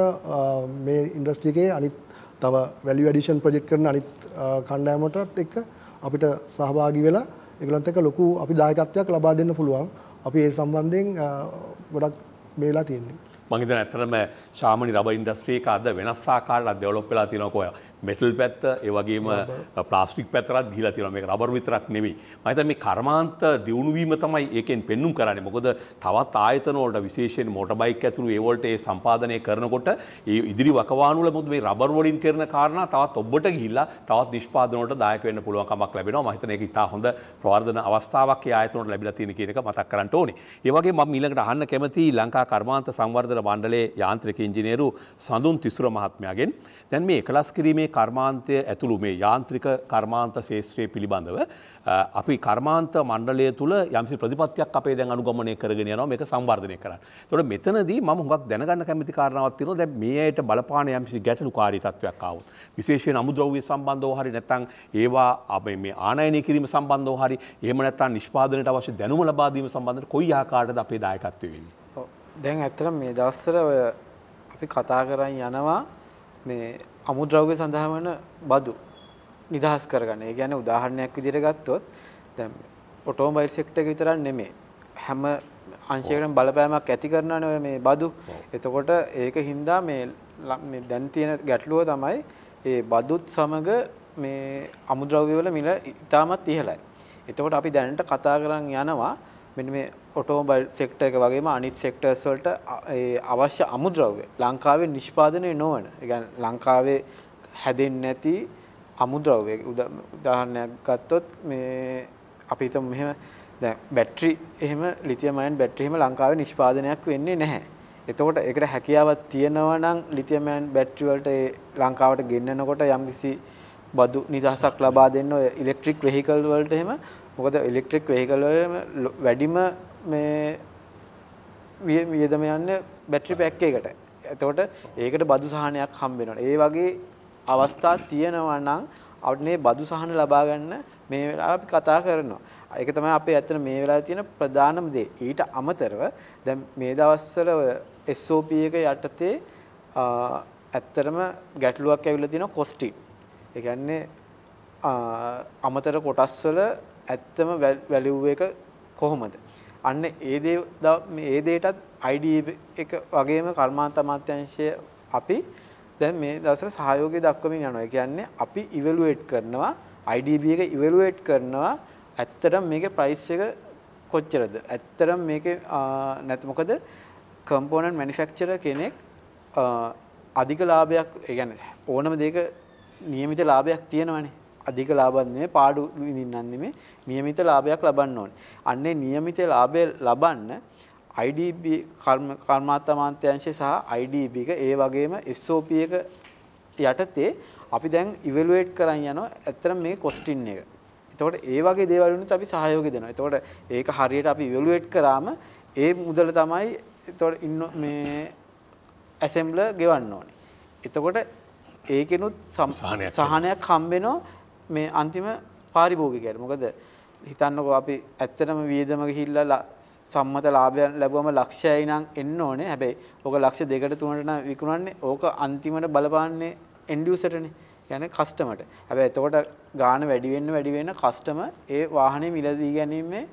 මේ ඉන්ඩස්ට්‍රි එකේ අනිත් තව වැලියු ඇඩිෂන් ප්‍රොජෙක්ට් කරන අනිත් කණ්ඩායමටත් එක්ක අපිට සහභාගී වෙලා ඒගොල්ලන්ත් එක්ක ලොකු අපි දායකත්වයක් ලබා දෙන්න පුළුවන්. අපි ඒ සම්බන්ධයෙන් ගොඩක් මේ වෙලා තියෙන්නේ. මම හිතන ඇත්තටම ශාමනි රබර් ඉන්ඩස්ට්‍රි එක අද වෙනස් ආකාරයට ඩෙවලොප් වෙලා තියෙනවා කොහොම මෙටල් පැත්ත ඒ වගේම ප්ලාස්ටික් පැත්තට ගිහිලා තියෙනවා. මේක රබර් විතරක් නෙමෙයි. මම හිතන්නේ මේ කර්මාන්ත දියුණු වීම තමයි ඒකෙන් පෙන්눔 කරන්නේ. මොකද තවත් ආයතන වලට විශේෂයෙන් මෝටර් බයික් ඇතුළු ඒ වලට ඒ සම්පාදනය කරනකොට ඒ ඉදිරි වකවානු වල මොකද මේ රබර් වලින් කරන කාරණා තවත් ඔබට ගිහිල්ලා තවත් නිෂ්පාදන වලට දායක වෙන්න පුළුවන් කමක් ලැබෙනවා. මම හිතන්නේ ඒක ඉතා හොඳ ප්‍රවර්ධන අවස්ථාවක් ඒ ආයතන වලට ලැබිලා තියෙන කියන එක මතක් කරන්න ඕනේ. ඒ වගේම මම ඊළඟට අහන්න කැමතියි ලංකා කර්මාන්ත සංවර්ධන මණ්ඩලයේ යාන්ත්‍රික ඉංජිනේරු සඳුන් තිසුර මහත්මයාගෙන්. දැන් මේ එකලස් කිරීමේ කර්මාන්තය ඇතුළු මේ යාන්ත්‍රික කර්මාන්ත ශාස්ත්‍රය පිළිබඳව අපි කර්මාන්ත මණ්ඩලය තුල යම්සි ප්‍රතිපත්තියක් අපේ දැන් අනුගමනය කරගෙන යනවා මේක සංවර්ධනය කරන්න. ඒතකොට මෙතනදී මම හුඟක් දැනගන්න කැමති කාරණාවක් තියෙනවා. දැන් මේ ඇයට බලපාන යම්සි ගැටලුකාරී තත්වයක් ආවොත් විශේෂයෙන් අමුද්‍රව්‍ය සම්බන්ධව හරි නැත්නම් ඒවා අපේ මේ ආනයනය කිරීම සම්බන්ධව හරි එහෙම නැත්නම් නිෂ්පාදනයට අවශ්‍ය දැනුම ලබා දීම සම්බන්ධව කොයි ආකාරයකටද අපේ දායකත්වය වෙන්නේ? ඔව්. දැන් ඇත්තටම මේ දවස්වල ඔය අපි කතා කරන් යනවා මේ අමුද්‍රව්‍ය සඳහා වන බදු නිදහස් කරගන්න. ඒ කියන්නේ උදාහරණයක් විදිහට ගත්තොත් දැන් ඔටෝමොබයිල් සෙක්ටර් එක විතරක් නෙමෙයි හැම අංශයකටම බලපෑමක් ඇති කරනවානේ මේ බදු. එතකොට ඒක හින්දා මේ මේ දැන් තියෙන ගැටලුව තමයි ඒ බදුත් සමග මේ අමුද්‍රව්‍ය වල මිල ඉතාමත් ඉහළයි. එතකොට අපි දැනට කතා කරන් යනවා මෙන්න මේ ඔටෝමොබයිල් සෙක්ටර් එක වගේම අනිත් සෙක්ටර්ස් වලට ඒ අවශ්‍ය අමුද්‍රව්‍ය ලංකාවේ නිෂ්පාදනය නොවන. ඒ කියන්නේ ලංකාවේ හැදෙන්නේ නැති අමුද්‍රව්‍ය උදාහරණයක් ගත්තොත් මේ අපි හිතමු මෙහෙම දැන් බැටරි එහෙම ලිතියම් අයන් බැටරි එහෙම ලංකාවේ නිෂ්පාදනයක් වෙන්නේ නැහැ. එතකොට ඒකට හැකියාවක් තියෙනවා නම් ලිතියම් අයන් බැටරි වලට ඒ ලංකාවට ගෙන්නනකොට යම්කිසි බදු නිදහසක් ලබා දෙන්න ඔය ඉලෙක්ට්‍රික් වෙහිකල් වලට එහෙම මොකද ඉලෙක්ට්‍රික් වෙහිකල් වල වැඩිම මේ වියදම යන්නේ බැටරි පැක් එකකට. එතකොට ඒකට බදු සහනයක් හම්බ වෙනවා. ඒ වගේ අවස්ථා තියෙනවා නම් අපිට මේ බදු සහන ලබා ගන්න මේ වෙලාව අපි කතා කරනවා. ඒක තමයි අපේ ඇත්තට මේ වෙලාවේ තියෙන ප්‍රධානම දේ. ඊට අමතරව දැන් මේ දවස්වල S O P එක යටතේ ඇත්තටම ගැටලුවක් ඇවිල්ලා තියෙනවා කොස්ටින්. ඒ කියන්නේ අමතර කොටස් වල ඇත්තම වැලියු එක කොහොමද? අන්න ඒ දේ මේ ඒ දේටත් I D B එක වගේම කර්මාන්ත අමාත්‍යාංශය අපි දැන් මේ දවස්වල සහයෝගය දක්වමින් යනවා. ඒ කියන්නේ අපි ඉවැලුවේට් කරනවා I D B එක ඉවැලුවේට් කරනවා ඇත්තටම මේකේ ප්‍රයිස් එක කොච්චරද? ඇත්තටම මේකේ නැත්නම් මොකද කම්පෝනන්ට් මැනුෆැක්චරර් කෙනෙක් අධික ලාභයක් ඒ කියන්නේ ඕනම දෙයක නියමිත ලාභයක් තියෙනවනේ. අධික ලාභයක් නෙමෙයි පාඩු විඳින්නන් නෙමෙයි නියමිත ලාභයක් ලබන්න ඕනේ. අන්නේ නියමිත ලාභය ලබන්න I D B කර්මාන්ත අමාත්‍යාංශය සහ I D B එක ඒ වගේම S O P එක යටතේ අපි දැන් ඉවැලුවේට් කරන් යනවා ඇත්තටම මේ කොස්ටින් එක. එතකොට ඒ වගේ දේවල් වුණත් අපි සහයෝගය දෙනවා. එතකොට ඒක හරියට අපි ඉවැලුවේට් කරාම ඒ මුදල තමයි එතකොට ඉන්න මේ ඇසෙම්බලර් ගෙවන්න ඕනේ. එතකොට ඒකෙනුත් සහනයක් හම්බ වෙනවා මේ අන්තිම පාරිභෝගිකයට. මොකද හිතන්නකෝ අපි ඇත්තටම වියදම ගිහිල්ලා සම්මත ලාභයක් ලැබුවම ලක්ෂයයි නම් එන්න ඕනේ. හැබැයි ඕක ලක්ෂ දෙකට තුනකට නම් විකුණන්නේ. ඕක අන්තිමට බලපාන්නේ එන්ඩ් යූසර්ටනේ. කියන්නේ කස්ටමර්ට. හැබැයි එතකොට ගාණ වැඩි වෙන්න වැඩි වෙන්න කස්ටමර් ඒ වාහනේ මිලදී ගැනීමේ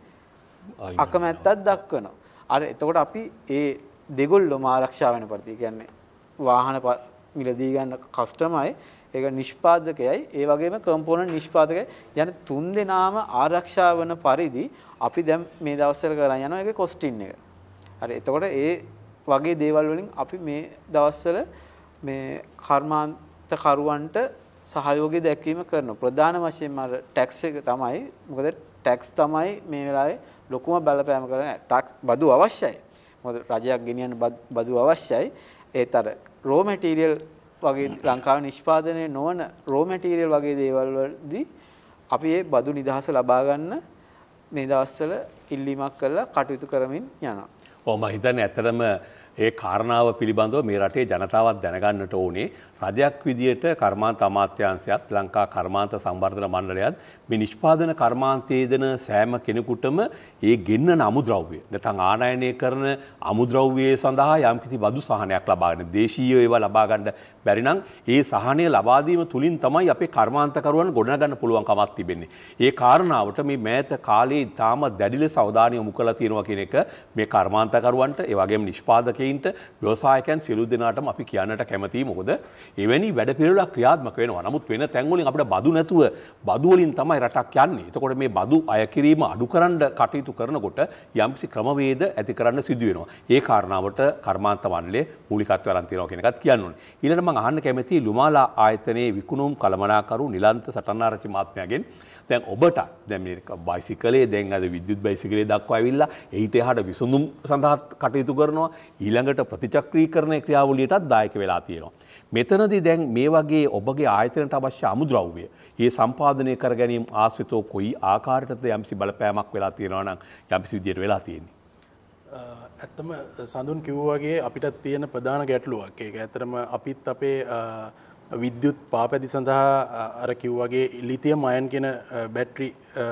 අකමැත්තක් දක්වනවා. අර එතකොට අපි ඒ දෙගොල්ලම ආරක්ෂා වෙන පරිදි කියන්නේ වාහන මිලදී ගන්න කස්ටමර්යි ඒක නිෂ්පාදකයයි ඒ වගේම කම්පෝනන්ට් නිෂ්පාදකයයි යන තුන් දෙනාම ආරක්ෂා වන පරිදි අපි දැන් මේ දවස්වල කරන් යනවා ඒකේ කොස්ටින් එක. හරි එතකොට ඒ වගේ දේවල් වලින් අපි මේ දවස්වල මේ කර්මාන්ත කරුවන්ට සහයෝගය දැක්වීම කරනවා. ප්‍රධාන වශයෙන්ම අර ටැක්ස් එක තමයි. මොකද ටැක්ස් තමයි මේ වෙලාවේ ලොකුම බලපෑම කරන්නේ. ටැක්ස් බදු අවශ්‍යයි. මොකද රජයක් ගෙනියන්න බදු අවශ්‍යයි. ඒත් අර රෝ මැටීරියල් වගේ ලංකාවේ නිෂ්පාදනය නොවන රෝ මැටීරියල් වගේ දේවල් වලදී අපි මේ බදු නිදහස ලබා ගන්න මේ දවස්වල ඉල්ලීමක් කරලා කටයුතු කරමින් යනවා. ඔව් මම හිතන්නේ ඇත්තටම ඒ කාරණාව පිළිබඳව මේ රටේ ජනතාවත් දැනගන්නට ඕනේ. රජයක් විදියට කර්මාන්ත අමාත්‍යාංශයත් ලංකා කර්මාන්ත සංවර්ධන මණ්ඩලයත් මේ නිෂ්පාදන කර්මාන්තයේ දෙන සෑම කෙනෙකුටම ඒ ගෙන්නන අමුද්‍රව්‍ය නැත්නම් ආනයනය කරන අමුද්‍රව්‍යයේ සඳහා යම්කිසි බදු සහනයක් ලබා ගන්න දේශීය ඒවා ලබා ගන්න බැරි නම් ඒ සහනය ලබා දීම තුලින් තමයි අපේ කර්මාන්තකරුවන් ගොඩනගන්න පුළුවන් කමක් තිබෙන්නේ. ඒ කාරණාවට මේ මෑත කාලේ තාම දැඩි ලෙස අවධානය යොමු කරලා තියෙනවා කියන එක මේ කර්මාන්තකරුවන්ට ඒ වගේම නිෂ්පාදකයින්ට ව්‍යවසායකයන් සියලු දෙනාටම අපි කියන්නට කැමතියි. මොකද එවැනි වැඩ පිළිවෙලක් ක්‍රියාත්මක වෙනවා. නමුත් වෙන තැන් වලින් අපිට බදු නැතුව බදු වලින් තමයි රටක් යන්නේ. එතකොට මේ බදු අය කිරීම අඩුකරන්න කටයුතු කරනකොට යම්කිසි ක්‍රමවේද ඇති කරන්න සිදු වෙනවා. ඒ කාරණාවට කර්මාන්ත මණ්ඩලයේ මූලිකත්වය අරන් තියෙනවා කියන එකත් කියන්න ඕනේ. ඊළඟට මම අහන්න කැමතියි ලුමාලා ආයතනයේ විකුණුම් කළමනාකරු නිලන්ත සටන්ආරච්චි මහත්මයාගෙන් දැන් ඔබට දැන් මේ බයිසිකලේ දැන් අද විද්‍යුත් බයිසිකලේ දක්වා ඇවිල්ලා ඊට එහාට විසඳුම් සඳහා කටයුතු කරනවා. ඊළඟට ප්‍රතිචක්‍රීකරණ ක්‍රියාවලියටත් දායක වෙලා තියෙනවා. මෙතනදී දැන් මේ වගේ ඔබගේ ආයතනයට අවශ්‍ය අමුද්‍රව්‍ය ඒ සම්පාදනය කර ගැනීම ආශ්‍රිතව කොයි ආකාරයකටද යම්සි බලපෑමක් වෙලා තියෙනවා නම් යම්සි විදියට වෙලා තියෙන්නේ. ඇත්තම සඳුන් කිව්වා වගේ අපිට තියෙන ප්‍රධාන ගැටලුවක් ඒක. ඇත්තටම අපිත් අපේ විද්‍යුත් පාපැදි සඳහා අර කිව්වාගේ ලිතියම් අයන් කියන බැටරි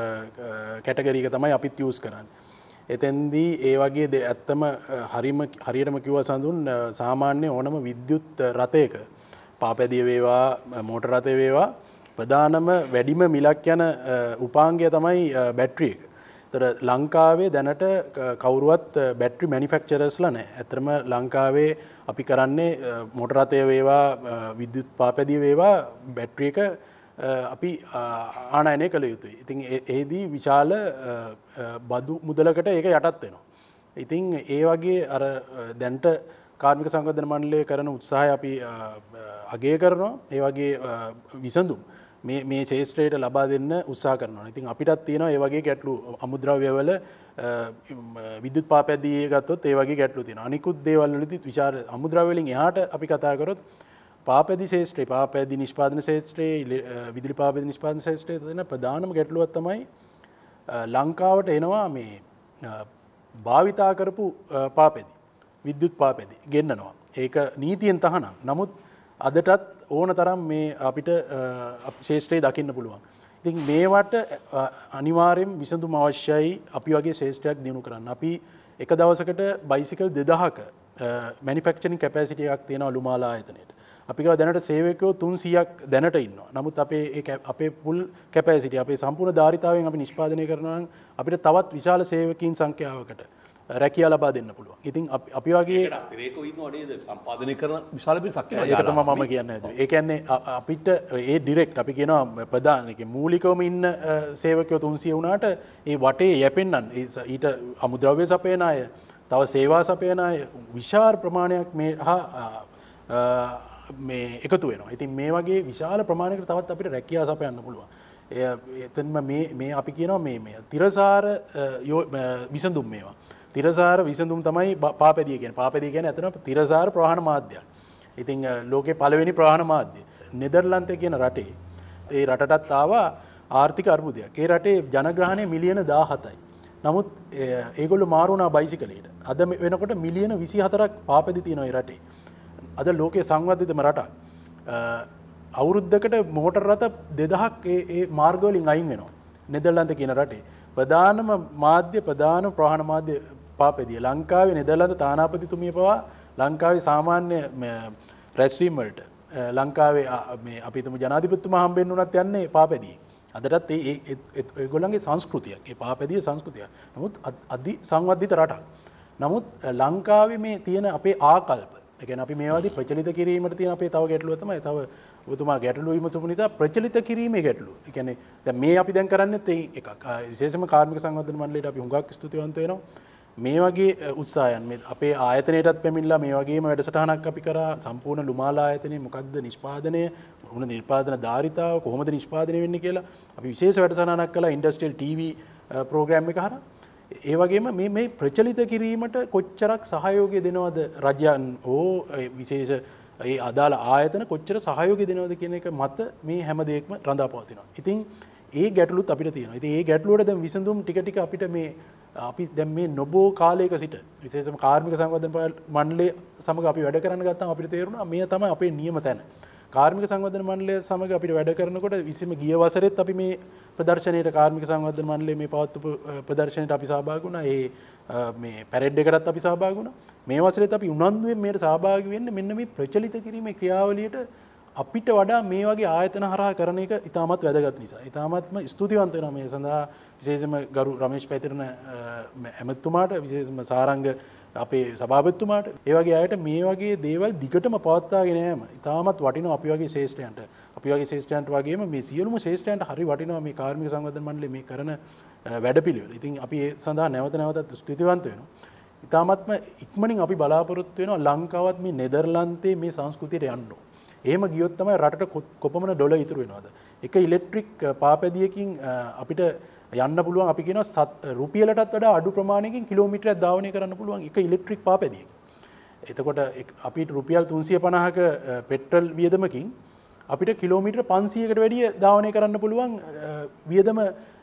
කැටගරි එක තමයි අපිත් යූස් කරන්නේ. එතෙන්දී ඒ වගේ ඇත්තම හරිම හරියටම කිව්වා සඳුන් සාමාන්‍ය ඕනම විද්‍යුත් රථයක පාපැදිය වේවා මෝටර රථය වේවා ප්‍රධානම වැඩිම මිලක් යන උපාංගය තමයි බැටරි එක. ඒතර ලංකාවේ දැනට කවුරුවත් බැටරි මැනුෆැක්චරර්ස්ලා නැහැ. ඇත්තටම ලංකාවේ අපි කරන්නේ මෝටර රථය වේවා විද්‍යුත් පාපැදිය වේවා බැටරි එක අපි ආනයනය කළ යුතුයි. ඉතින් ඒදී විශාල බදු මුදලකට ඒක යටත් වෙනවා. ඉතින් ඒ වගේ අර දැන්ට කාර්මික සංවර්ධන මණ්ඩලය කරන උත්සාහය අපි අගය කරනවා. ඒ වගේ විසඳුම් මේ මේ ශේෂ්ත්‍රයට ලබා දෙන්න උත්සාහ කරනවා. ඉතින් අපිටත් තියෙනවා ඒ වගේ ගැටලු අමුද්‍රව්‍යවල විද්‍යුත් පාපැදිය ගත්තොත් ඒ වගේ ගැටලු තියෙනවා. අනිකුත් දේවල් වලදී විශාල අමුද්‍රව්‍ය වලින් එහාට අපි කතා කරොත් පාපැදි ශේෂ්ත්‍රයේ පාපැදි නිෂ්පාදන ශේෂ්ත්‍රයේ විදුලි පාපැදි නිෂ්පාදන ශේෂ්ත්‍රයේ තියෙන ප්‍රධානම ගැටලුවක් තමයි ලංකාවට එනවා මේ භාවිතා කරපු පාපැදි විද්‍යුත් පාපැදි ගෙන්නනවා. ඒක නීතියෙන් තහනම්. නමුත් අදටත් ඕන තරම් මේ අපිට ශේෂ්ත්‍රයේ දකින්න පුළුවන්. ඉතින් මේවට අනිවාර්යෙන් විසඳුම අවශ්‍යයි අපි වගේ ශේෂ්ත්‍රයක් දිනු කරන්න. අපි එක දවසකට බයිසිකල් දෙදහක මැනුෆැක්චරින් කැපැසිටි එකක් තියෙනවා ලුමාලා ආයතනයේට. අපි ගාව දැනට සේවකයෝ තුන්සීයක් දැනට ඉන්නවා. නමුත් අපේ ඒ අපේ ෆුල් කැපැසිටි අපේ සම්පූර්ණ ධාරිතාවයෙන් අපි නිෂ්පාදනය කරනවා නම් අපිට තවත් විශාල සේවකීන් සංඛ්‍යාවකට රැකියාව ලබා දෙන්න පුළුවන්. ඉතින් අපි වගේ රේකෝ ඉන්නව නේද සම්පාදනය කරන විශාල පිරිසක් ඒක තමයි මම කියන්නේ. ඒ කියන්නේ අපිට ඒ ඩිරෙක්ට් අපි කියනවා ප්‍රධාන ඒ මූලිකවම ඉන්න සේවකයෝ තුන්සිය වුණාට ඒ වටේ යැපෙන්නන් ඊට අමුද්‍රව්‍ය සපයන අය තව සේවා සපයන අය විශාල ප්‍රමාණයක් මේ මේ එකතු වෙනවා. ඉතින් මේ වගේ විශාල ප්‍රමාණයකට තවත් අපිට රැකියාව සපයන්න පුළුවන්. එතනම මේ මේ අපි කියනවා මේ මේ තිරසාර විසඳුම් මේවා. තිරසාර විසඳුම් තමයි පාපැදිය කියන්නේ. පාපැදිය කියන්නේ අතන තිරසාර ප්‍රවාහන මාධ්‍යයක්. ඉතින් ලෝකේ පළවෙනි ප්‍රවාහන මාධ්‍ය නෙදර්ලන්තේ කියන රටේ ඒ රටටත් ආවා ආර්ථික අර්බුදයක්. ඒ රටේ ජනග්‍රහණය මිලියන දාහතයි. නමුත් ඒගොල්ලෝ මාරු වුණා බයිසිකලයට. අද වෙනකොට මිලියන විසිහතරක් පාපැදි තියෙනවා ඒ රටේ. අද ලෝකයේ සංවර්ධිතම රටක්. අවුරුද්දකට මෝටර රථ දෙදහක් ඒ ඒ මාර්ග වලින් අයින් වෙනවා. නෙදර්ලන්ත කියන රටේ. ප්‍රධානම මාධ්‍ය ප්‍රධාන ප්‍රවාහන මාධ්‍ය පාපැදිය. ලංකාවේ නෙදර්ලන්ත තානාපතිතුමිය පවා ලංකාවේ සාමාන්‍ය රැස්වීම් වලට ලංකාවේ මේ අපි තුමු ජනාධිපතිතුමා හම්බෙන්න උනත් යන්නේ පාපැදියේ. අදටත් ඒ ඒගොල්ලන්ගේ සංස්කෘතියක්, ඒ පාපැදියේ සංස්කෘතියක්. නමුත් අධි සංවර්ධිත රටක්. නමුත් ලංකාවේ මේ තියෙන අපේ ආකල්ප, ඒ කියන්නේ අපි මේවාදී ප්‍රචලිත කිරීමට තියෙන අපේ තව ගැටලුව තමයි තව ඔබතුමා ගැටලුව විමසපු නිසා ප්‍රචලිත කිරීමේ ගැටලුව. ඒ කියන්නේ දැන් මේ අපි දැන් කරන්නේත් ඒ එකක්. විශේෂයෙන්ම කාර්මික සංවර්ධන මණ්ඩලයට අපි හුඟක් ස්තුතිවන්ත වෙනවා. මේ වගේ උත්සාහයන් මේ අපේ ආයතනයටත් පැමිණලා මේ වගේම වැඩසටහනක් අපි කරා. සම්පූර්ණ ලුමාලා ආයතනයේ මොකද්ද නිෂ්පාදනය, මොන නිෂ්පාදන ධාරිතාව කොහොමද නිෂ්පාදනය වෙන්නේ කියලා අපි විශේෂ වැඩසටහනක් කළා ඉන්ඩස්ට්‍රියල් ටීවී ප්‍රෝග්‍රෑම් එක හරහා. ඒ වගේම මේ මේ ප්‍රචලිත කිරීමට කොච්චරක් සහයෝගය දෙනවද රජයන් හෝ විශේෂ ඒ අදාළ ආයතන කොච්චර සහයෝගය දෙනවද කියන එක මත මේ හැම දෙයක්ම රඳා පවතිනවා. ඉතින් ඒ ගැටලුත් අපිට තියෙනවා. ඉතින් ඒ ගැටලුවට දැන් විසඳුම් ටික ටික අපිට මේ අපි දැන් මේ නොබෝ කාලයක සිට විශේෂයෙන්ම කාර්මික සංවර්ධන මණ්ඩලය සමග අපි වැඩ කරන්න ගත්තාම අපිට තේරුණා මේ තමයි අපේ නියම තැන. කාර්මික සංවර්ධන මණ්ඩලය සමග අපිට වැඩ කරනකොට විශේෂම ගිය වසරෙත් අපි මේ ප්‍රදර්ශනයේ කාර්මික සංවර්ධන මණ්ඩලයේ මේ පවත්වපු ප්‍රදර්ශනයට අපි සහභාගී වුණා. ඒ මේ පැරේඩ් එකටත් අපි සහභාගී වුණා. මේ වසරෙත් අපි උනන්දුවෙන් මේකට සහභාගී වෙන්න මෙන්න මේ ප්‍රචලිත කිරීමේ ක්‍රියාවලියට අපිට වඩා මේ වගේ ආයතන හරහා කරන එක ඉතාමත් වැදගත් නිසා. ඉතාමත්ම ස්තුතිවන්ත වෙනවා මේ සඳහා විශේෂයෙන්ම ගරු රමේෂ් පැතිරණ ඇමතුමාට, විශේෂයෙන්ම සාරංග අපේ සභාපතිතුමාට, ඒ වගේ අයට මේ වගේ දේවල් දිගටම පවත්වාගෙන යෑම ඉතාමත් වටිනවා අපි වගේ ශ්‍රේෂ්ඨයන්ට. අපි වගේ ශ්‍රේෂ්ඨයන්ට වගේම මේ සියලුම ශ්‍රේෂ්ඨයන්ට හරි වටිනවා මේ කාර්මික සංවර්ධන මණ්ඩලය මේ කරන වැඩපිළිවෙල. ඉතින් අපි ඒ සඳහා නැවත නැවතත් ස්තුතිවන්ත වෙනවා. ඉතාමත්ම ඉක්මනින් අපි බලාපොරොත්තු වෙනවා ලංකාවත් මේ නෙදර්ලන්තේ මේ සංස්කෘතියට යන්න. එහෙම ගියොත් තමයි රටට කොපමණ ඩොලර් ඉතුරු වෙනවද? එක ඉලෙක්ට්‍රික් පාපැදියකින් අපිට යන්න පුළුවන් අපි කියනවා රුපියලටත් වඩා අඩු ප්‍රමාණයකින් කිලෝමීටරයක් ධාවනය කරන්න පුළුවන් එක ඉලෙක්ට්‍රික් පාපැදියකින්. එතකොට අපිට රුපියල් තුන්සිය පනහක පෙට්‍රල් වියදමකින් අපිට කිලෝමීටර පන්සියයකට වැඩිය ධාවනය කරන්න පුළුවන් වියදම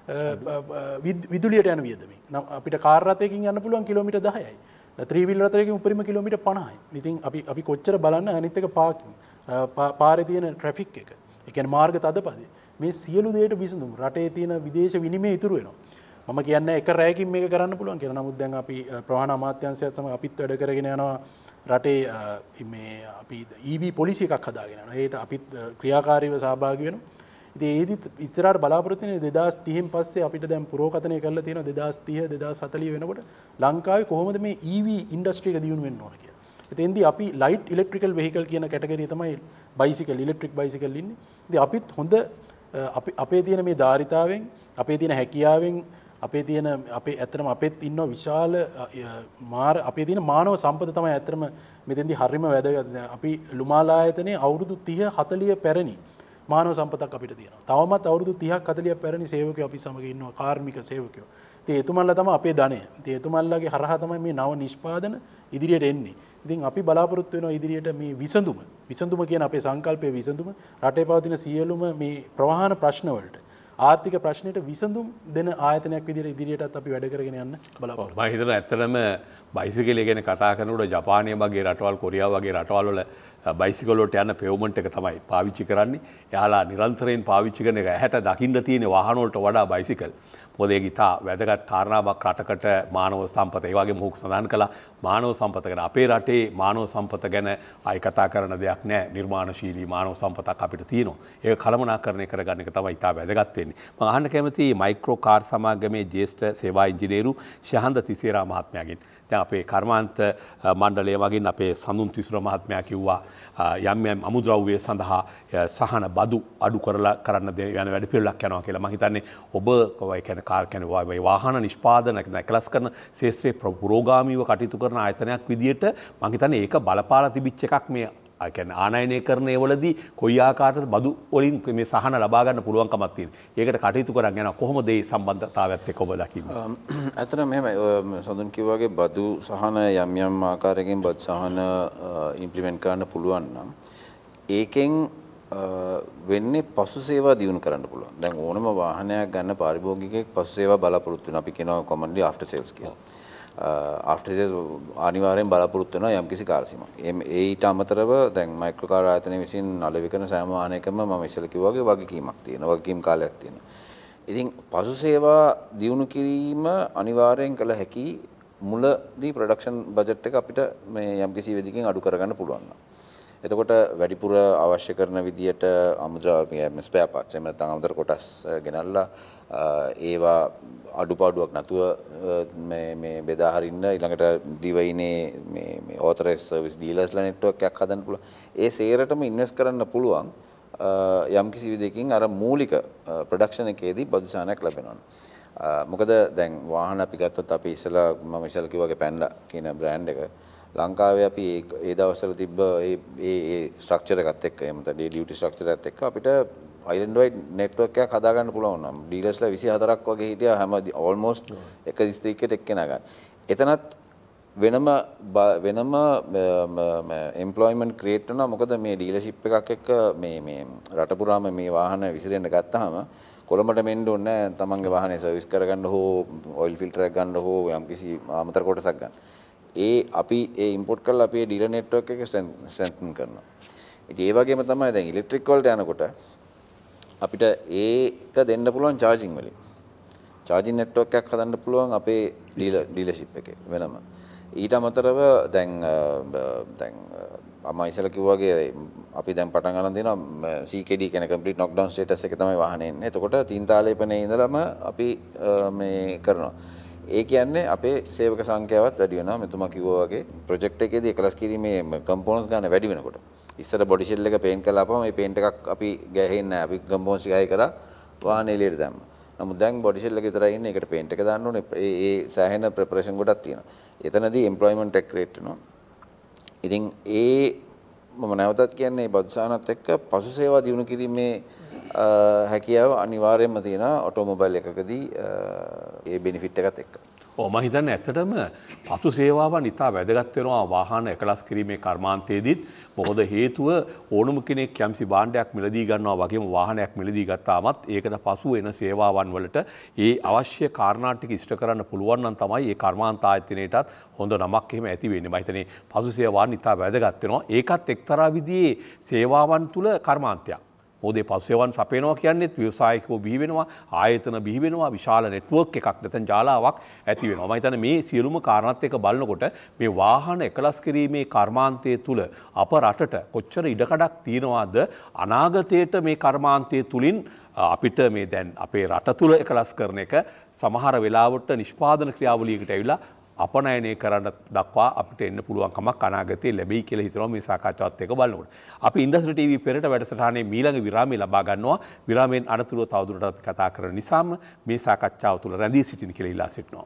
විදුලියට යන වියදමේ. අපිට කාර් රථයකින් යන්න පුළුවන් කිලෝමීටර් දහයයි. ත්‍රී වීලර් රථයකින් උපරිම කිලෝමීටර් පනහයි. ඉතින් අපි අපි කොච්චර බලන්න අනිත් එක පාකින් පාරේ තියෙන ට්‍රැෆික් එක. ඒ කියන්නේ මාර්ග තදපදේ. මේ සියලු දේට විසඳුම් රටේ තියෙන විදේශ විනිමය ඉතුරු වෙනවා. මම කියන්නේ එක රැයකින් මේක කරන්න පුළුවන් කියලා. නමුත් දැන් අපි ප්‍රවාහන අමාත්‍යාංශයත් සමග අපිත් වැඩ කරගෙන යනවා. රටේ මේ අපි ඊ වී පොලිසි එකක් හදාගෙන යනවා. ඒකට අපිත් ක්‍රියාකාරීව සහභාගී වෙනවා. ඉතින් ඒදිත් ඉස්සරහට බලාපොරොත්තු වෙන්නේ දෙදාස් තිහෙන් පස්සේ අපිට දැන් පුරෝකථනය කරලා තියෙනවා දෙදාස් තිහ දෙදාස් හතලිහ වෙනකොට ලංකාවේ කොහොමද මේ ඊ වී ඉන්ඩස්ට්‍රි එක දියුණු වෙන්න ඕන කියලා. එතෙන්දී අපි ලයිට් ඉලෙක්ට්‍රිකල් වෙහිකල් කියන කැටගරිය තමයි බයිසිකල් ඉලෙක්ට්‍රික් බයිසිකල් ඉන්නේ. ඉතින් අපිත් හොඳ අපි අපේ තියෙන මේ ධාරිතාවෙන් අපේ තියෙන හැකියාවෙන් අපේ තියෙන අපේ ඇත්තටම අපෙත් ඉන්න විශාල මාර අපේ තියෙන මානව සම්පත තමයි ඇත්තටම මෙතෙන්දී හරිම වැදගත්. අපි ලුමාලා ආයතනයේ අවුරුදු තිහ හතලිහ පැරණි මානව සම්පතක් අපිට තියෙනවා. තවමත් අවුරුදු තිහක් හතලිහක් පැරණි සේවකයෝ අපි සමග ඉන්නවා, කාර්මික සේවකයෝ. ඉතින් එතුමන්ලා තමයි අපේ ධනය. ඉතින් එතුමන්ලාගේ හරහා තමයි මේ නව නිෂ්පාදන ඉදිරියට එන්නේ. ඉතින් අපි බලාපොරොත්තු වෙනවා ඉදිරියට මේ විසඳුම විසඳුම කියන අපේ සංකල්පයේ විසඳුම රටේ පවතින සියලුම මේ ප්‍රවාහන ප්‍රශ්න වලට ආර්ථික ප්‍රශ්නෙට විසඳුම් දෙන ආයතනයක් විදිහට ඉදිරියටත් අපි වැඩ කරගෙන යන්න බලාපොරොත්තු වෙනවා. මම හිතනවා ඇත්තටම බයිසිකලය ගැන කතා කරනකොට ජපානය වගේ රටවල්, කොරියාව වගේ රටවල් වල බයිසිකල් වලට යන පෙව්මන්ට් එක තමයි පාවිච්චි කරන්නේ. එයාලා නිරන්තරයෙන් පාවිච්චි කරන එක ඇහැට දකින්න තියෙන වාහන වලට වඩා බයිසිකල්. මොකද ඒක ඉතා වැදගත් කාරණාවක් රටකට මානව සම්පත. ඒ වගේම මොහු සඳහන් කළා මානව සම්පත ගැන. අපේ රටේ මානව සම්පත ගැන ආයි කතා කරන දෙයක් නැහැ. නිර්මාණශීලී මානව සම්පතක් අපිට තියෙනවා. ඒක කළමනාකරණය කරගන්න එක තමයි ඉතා වැදගත් වෙන්නේ. මම අහන්න කැමති මයික්‍රෝ කාර් සමාගමේ ජ්‍යෙෂ්ඨ සේවා ඉංජිනේරු ශහන්ද තිසේරා මහත්මයාගෙන්. දැන් අපේ කර්මාන්ත මණ්ඩලය වගේම අපේ සඳුන් තිසුර මහත්මයා කිව්වා යම් යම් අමුද්‍රව්‍ය සඳහා සහන බදු අඩු කරලා කරන්න යන වැඩ පිළිවෙලක් යනවා කියලා. මම හිතන්නේ ඔබ ඒ කියන්නේ කාර් කියන්නේ වාහන නිෂ්පාදන නැකලස් කරන ශාස්ත්‍රීය පුරෝගාමීව කටයුතු කරන ආයතනයක් විදියට මම හිතන්නේ ඒක බලපාලා තිබිච්ච එකක් මේ ඒ කියන්නේ ආනයනය කරන ඒවලදී කොයි ආකාරයකට බදු වලින් මේ සහන ලබා ගන්න පුළුවන්කමක් තියෙනවා. ඒකට කටයුතු කරන් යනවා. කොහොමද මේ සම්බන්ධතාවයත් එක්ක ඔබ දකින්නේ? ඇත්තටම මෙහෙමයි. සඳුන් කිව්වා වගේ බදු සහන යම් යම් ආකාරයකින් බදු සහන ඉම්ප්ලිමන්ට් කරන්න පුළුවන් නම් ඒකෙන් වෙන්නේ පසු සේවා දියුණු කරන්න පුළුවන්. දැන් ඕනම වාහනයක් ගන්න පාරිභෝගිකයෙක් පසු සේවා බලාපොරොත්තු වෙනවා. අපි කියනවා කොමන්ලි ආෆ්ටර් සේල්ස් කියලා. ආෆ්ටර් සේල්ස් අනිවාර්යෙන් බලාපොරොත්තු වෙනවා යම්කිසි කාර්යසීමාවක්. ඒට අමතරව දැන් මයික්‍රෝ කාර් ආයතනය විසින් අලෙවි කරන සෑම වාහනයකම මම ඉස්සෙල්ලා කිව්වා වගේ වගකීමක් තියෙනවා. වගකීම් කාලයක් තියෙනවා. ඉතින් පසු සේවා දියුණු කිරීම අනිවාර්යෙන් කළ හැකි මුලදී ප්‍රොඩක්ෂන් බජට් එක අපිට මේ යම්කිසි වෙදිකින් අඩු කරගන්න පුළුවන්. එතකොට වැඩිපුර අවශ්‍ය කරන විදියට අමුද්‍රව්‍ය ස්පෙයා පාර්ට්ස් එහෙම නැත්නම් අමුද්‍ර කොටස් ගෙනල්ලා ඒවා අඩුපාඩුවක් නැතුව මේ මේ බෙදා හරින්න ඊළඟට දිවයිනේ මේ මේ ඕතරයිස් සර්විස් ඩීලර්ස්ලා නෙට්වර්ක් එකක් හදන්න පුළුවන්. ඒ සේරටම ඉන්වෙස්ට් කරන්න පුළුවන් යම් කිසි විදිහකින් අර මූලික ප්‍රොඩක්ෂන් එකේදී බදු සානයක් ලැබෙනවා. මොකද දැන් වාහන අපි ගත්තොත් අපි ඉස්සලා මම ඉස්සලා කිව්වාගේ පැන්ඩා කියන බ්‍රෑන්ඩ් එක ලංකාවේ අපි ඒ දවස්වල තිබ්බ ඒ ඒ ඒ ස්ට්‍රක්චර් එකත් එක්ක එහෙම නැත්නම් ඩියුටි ස්ට්‍රක්චර් එකත් එක්ක අපිට අයිලන්ඩ් වයිඩ් නෙට්වර්ක් එකක් හදාගන්න පුළුවන් නම් ඩීලර්ස්ලා විසි හතරක් වගේ හිටියා හැම ඔල්මෝස්ට් එක දිස්ත්‍රික්කයකට එක්කෙනා ගන්න. එතනත් වෙනම වෙනම එම්ප්ලොයිමන්ට් ක්‍රියේට් කරනවා. මොකද මේ ඩීලර්ෂිප් එකක් එක්ක මේ මේ රට පුරාම මේ වාහන විසිරෙන්න ගත්තාම කොළඹට මෙන්න ඕනේ තමන්ගේ වාහනේ සර්විස් කරගන්න හෝ ඔයිල් ෆිල්ටර් එකක් ගන්න හෝ යම්කිසි ආමතර කොටසක් ගන්න. ඒ අපි ඒ ඉම්පෝට් කරලා අපි ඒ ඩීලර් නෙට්වර්ක් එක ස්ට්‍රෙන්තන් කරනවා. ඉතින් ඒ වගේම තමයි දැන් ඉලෙක්ට්‍රික් වලට යනකොට අපිට ඒක දෙන්න පුළුවන් චාර්ජින් වලින්. චාර්ජින් නෙට්වර්ක් එකක් හදන්න පුළුවන් අපේ ඩීලර් ඩීලර්ෂිප් එකේ වෙනම. ඊට අමතරව දැන් දැන් මම ඉස්සෙල්ලා කිව්වා වගේ අපි දැන් පටන් ගන්න දෙනවා සී කේ ඩී කියන කම්ප්ලීට් නොක්ඩවුන් ස්ටේටස් එක තමයි වාහනේ එන්නේ. එතකොට තීන්තාලේපනේ ඉඳලම අපි මේ කරනවා. ඒ කියන්නේ අපේ සේවක සංඛ්‍යාවත් වැඩි වෙනවා. මෙතුමා කිව්වා වගේ ප්‍රොජෙක්ට් එකේදී එකලස් කිරීමේ කම්පොනන්ට්ස් ගන්න වැඩි වෙනකොට. ඉස්සර බොඩි ෂෙල් එක පේන්ට් කරලා ආපම මේ පේන්ට් එකක් අපි ගෑහෙන්නේ නැහැ. අපි කම්පොනන්ට්ස් ගහයි කරා වාහනේ එළියට දැම්මා. නමුත් දැන් බොඩි ෂෙල් එක විතරයි ඉන්නේ. ඒකට පේන්ට් එක දාන්න ඕනේ. ඒ ඒ සෑහෙන ප්‍රෙපරේෂන් ගොඩක් තියෙනවා. එතනදී එම්ප්ලොයිමන්ට් එක ක්‍රියේට් වෙනවා. ඉතින් ඒ මම නැවතත් කියන්නේ බදුසානත් එක්ක පසු සේවා දියුණු කිරීමේ හැකියාව අනිවාර්යයෙන්ම තියෙනවා ඔටෝමොබයිල් එකකදී ඒ බෙනිෆිට් එකත් එක්ක. ඔව් මම හිතන්නේ ඇත්තටම පසු සේවාවන් ඉතා වැදගත් වෙනවා වාහන එකලස් කිරීමේ කර්මාන්තයේදීත්. මොකද හේතුව ඕනම කෙනෙක් යම්සි භාණ්ඩයක් මිලදී ගන්නවා වගේම වාහනයක් මිලදී ගත්තාමත් ඒකට පසු එන සේවාවන් වලට ඒ අවශ්‍ය කාරණා ටික ඉෂ්ට කරන්න පුළුවන් නම් තමයි ඒ කර්මාන්ත ආයතනයටත් හොඳ නමක් එහෙම ඇති වෙන්නේ. මම හිතන්නේ පසු සේවාවන් ඉතා වැදගත් වෙනවා. ඒකත් එක්තරා විදිහේ සේවාවන් තුල කර්මාන්තයක්. මොකද පසු සේවාවන් සපයනවා කියන්නේත් ව්‍යවසායිකව බිහි වෙනවා, ආයතන බිහි වෙනවා, විශාල නෙට්වර්ක් එකක් නැත්නම් ජාලාවක් ඇති වෙනවා. මම හිතන්නේ මේ සියලුම කාරණාත් එක්ක බලනකොට මේ වාහන එකලස් කිරීමේ කර්මාන්තය තුල අප රටට කොච්චර ඉඩකඩක් තියෙනවද අනාගතයේට මේ කර්මාන්තය තුලින් අපිට මේ දැන් අපේ රට තුල එකලස් කරන එක සමහර වෙලාවට නිෂ්පාදන ක්‍රියාවලියකට ඇවිල්ලා අපනයනය කරන්න දක්වා අපිට එන්න පුළුවන් කමක් අනාගතයේ ලැබෙයි කියලා හිතනවා මේ සාකච්ඡාවත් එක්ක බලනකොට. අපි ඉන්ඩස්ට්‍රි ටීවී පෙරට වැඩසටහනේ මීළඟ විරාමය ලබා ගන්නවා. විරාමයෙන් අනතුරුව තවදුරටත් අපි කතා කරන නිසාම මේ සාකච්ඡාව තුළ රැඳී සිටින්න කියලා ඉල්ලා සිටිනවා.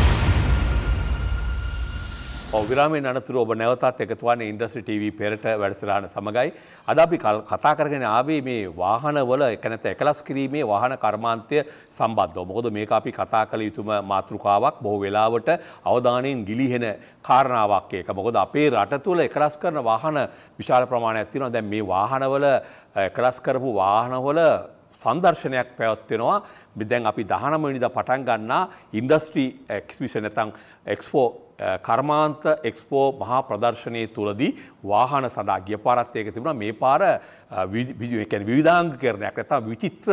ඔව් විරාමයෙන් අනතුරුව ඔබ නැවතත් එකතු වන්නේ ඉන්ඩස්ට්‍රි ටීවී පෙරට වැඩසටහන සමගයි. අද අපි කතා කරගෙන ආවේ මේ වාහනවල එක නැත එකලස් කිරීමේ වාහන කර්මාන්තය සම්බන්ධව. මොකද මේක අපි කතා කළ යුතුම මාතෘකාවක්. බොහෝ වෙලාවට අවධානයෙන් ගිලිහෙන කාරණාවක් ඒක. මොකද අපේ රට තුළ එකලස් කරන වාහන විශාල ප්‍රමාණයක් තියෙනවා. දැන් මේ වාහනවල එකලස් කරපු වාහනවල සංදර්ශනයක් පැවැත්වෙනවා. දැන් අපි දහනව වෙනිදා පටන් ගන්නා ඉන්ඩස්ට්‍රි එක්ස්බිෂන් නැත්නම් එක්ස්පෝ කර්මාන්ත එක්ස්පෝ මහා ප්‍රදර්ශනයේ තුලදී වාහන සඳහා ගිය පාරත් ඒක තිබුණා. මේ පාර විවිධාංගීකරණයක් නැත්නම් විචිත්‍ර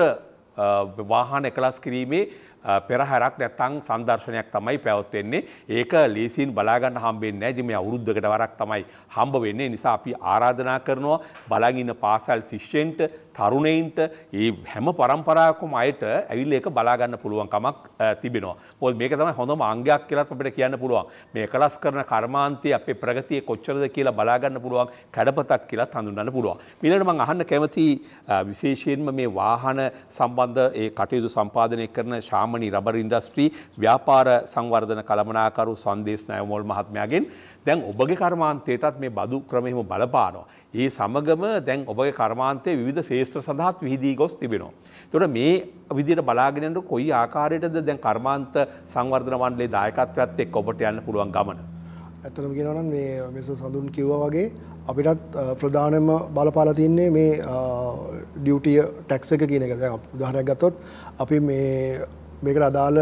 වාහන එකලස් කිරීමේ පෙරහැරක් නැත්නම් සංදර්ශනයක් තමයි පැවැත්වෙන්නේ. ඒක ලීසින් බලා ගන්න හම්බෙන්නේ නැහැ. ඉතින් මේ අවුරුද්දකට වරක් තමයි හම්බ වෙන්නේ. නිසා අපි ආරාධනා කරනවා බලන් ඉන්න පාසල් ශිෂ්‍යයන්ට, තරුණයින්ට, මේ හැම පරම්පරාවකම අයට ඇවිල්ලා ඒක බලා ගන්න පුළුවන් කමක් තිබෙනවා. මොකද මේක තමයි හොඳම අංගයක් කියලා අපිට කියන්න පුළුවන්. මේ එකලස් කරන කර්මාන්තයේ අපේ ප්‍රගතිය කොච්චරද කියලා බලා ගන්න පුළුවන් කැඩපතක් කියලා හඳුන්වන්න පුළුවන්. ඊළඟට මම අහන්න කැමති විශේෂයෙන්ම මේ වාහන සම්බන්ධ ඒ කටයුතු සම්පාදනය කරන ශාමනී රබර් ඉන්ඩස්ට්‍රි ව්‍යාපාර සංවර්ධන කළමනාකරු සංදේශ් නායකමෝල් මහත්මයාගෙන් දැන් ඔබගේ කර්මාන්තයටත් මේ බදු ක්‍රමෙම බලපානවා. ඒ සමගම දැන් ඔබගේ කර්මාන්තයේ විවිධ ශේෂ්ත්‍ර සඳහාත් විහිදී ගොස් තිබෙනවා. ඒතකොට මේ විදිහට බලාගෙන යනකොට කොයි ආකාරයකටද දැන් කර්මාන්ත සංවර්ධන මණ්ඩලයේ දායකත්වයත් එක්ක ඔබට යන්න පුළුවන් ගමන? ඇත්තටම කියනවා නම් මේ මිස්ටර් සඳුන් කිව්වා වගේ අපිටත් ප්‍රධානම බලපාලා තින්නේ මේ ඩියුටිය ටැක්ස් එක කියන එක. දැන් උදාහරණයක් ගත්තොත් අපි මේ මේකට අදාළ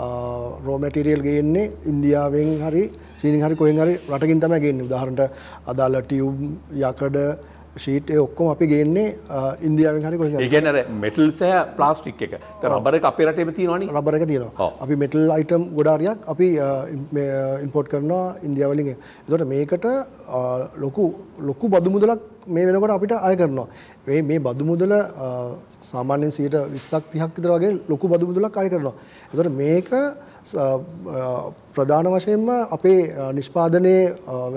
රෝ මැටීරියල් ගේන්නේ ඉන්දියාවෙන් හරි චීනෙන් හරි කොහෙන් හරි රටකින් තමයි ගේන්නේ. උදාහරණට අදාළ ටියුබ් යකඩ ෂීට් ඒ ඔක්කොම අපි ගේන්නේ ඉන්දියාවෙන් හරි කොහෙන් හරි. ඒ කියන්නේ අර මෙටල් සහ ප්ලාස්ටික් එක. දැන් රබර් එක අපේ රටේම තියෙනවනේ. රබර් එක තියෙනවා. අපි මෙටල් අයිටම් ගොඩාරියක් අපි ඉම්පෝර්ට් කරනවා ඉන්දියාව වලින්. ඒකට මේකට ලොකු ලොකු බදු මුදලක් මේ වෙනකොට අපිට අය කරනවා. මේ මේ බදු මුදල සාමාන්‍යයෙන් සියයට විස්සක් තිහක් විතර වගේ ලොකු බදු මුදලක් අය කරනවා. ඒතකොට මේක ප්‍රධාන වශයෙන්ම අපේ නිෂ්පාදනයේ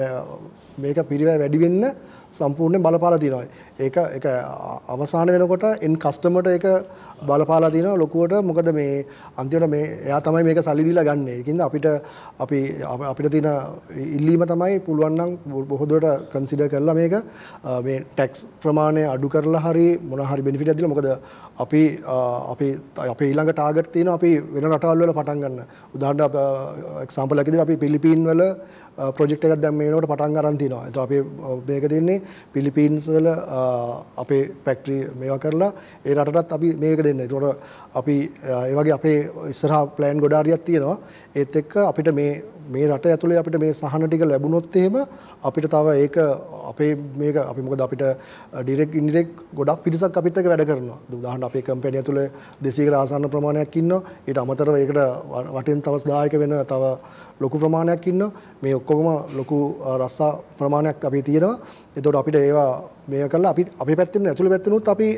මේක පිරිවැය වැඩි වෙන්න සම්පූර්ණයෙන් බලපාලා තියෙනවා. ඒක ඒක අවසාන වෙනකොට එන් කස්ටමර්ට ඒක බලපාලා තියෙනවා ලොකුවට. මොකද මේ අන්තිමට මේ එයා තමයි මේක සල්ලි දීලා ගන්න. ඒකින්ද අපිට අපි අපිට තියෙන ඉල්ලීම තමයි පුළුවන් නම් බොහෝ දුරට කන්සිඩර් කරලා මේක මේ ටැක්ස් ප්‍රමාණය අඩු කරලා හරි මොන හරි බෙනිෆිට් එකක් දීලා. මොකද අපි අපි අපේ ඊළඟ ටාගට් තියෙනවා අපි වෙන රටවල් වල පටන් ගන්න. උදාහරණයක් එක්සැම්පල් එකක් දෙනවා අපි පිලිපීන් වල ප්‍රොජෙක්ට් එකක් දැන් මේ වෙනකොට පටන් ගන්න තියෙනවා. ඒතකොට අපි මේක දෙන්නේ පිලිපීන්ස් වල අපේ ෆැක්ටරි මේවා කරලා ඒ රටටත් අපි මේක දෙන්න. ඒතකොට අපි ඒ වගේ අපේ ඉස්සරහා ප්ලෑන් ගොඩාරියක් තියෙනවා. ඒත් එක්ක අපිට මේ මේ රට ඇතුලේ අපිට මේ සහන ටික ලැබුණොත් එහෙම අපිට තව ඒක අපේ මේක අපි මොකද අපිට ඩිරෙක්ට් ඉන්ඩිරෙක්ට් ගොඩක් පිරිසක් අපිත් එක්ක වැඩ කරනවා. උදාහරණ අපේ කම්පැනි ඇතුලේ දෙසීයකට ආසන්න ප්‍රමාණයක් ඉන්නවා. ඊට අමතරව ඒකට වටින් තව දායක වෙන තව ලොකු ප්‍රමාණයක් ඉන්නවා. මේ ඔක්කොම ලොකු රස්සා ප්‍රමාණයක් අපි තියෙනවා. එතකොට අපිට ඒවා මේක කරලා අපි අපේ පැත්තෙන් ඇතුළේ පැත්තෙනුත් අපි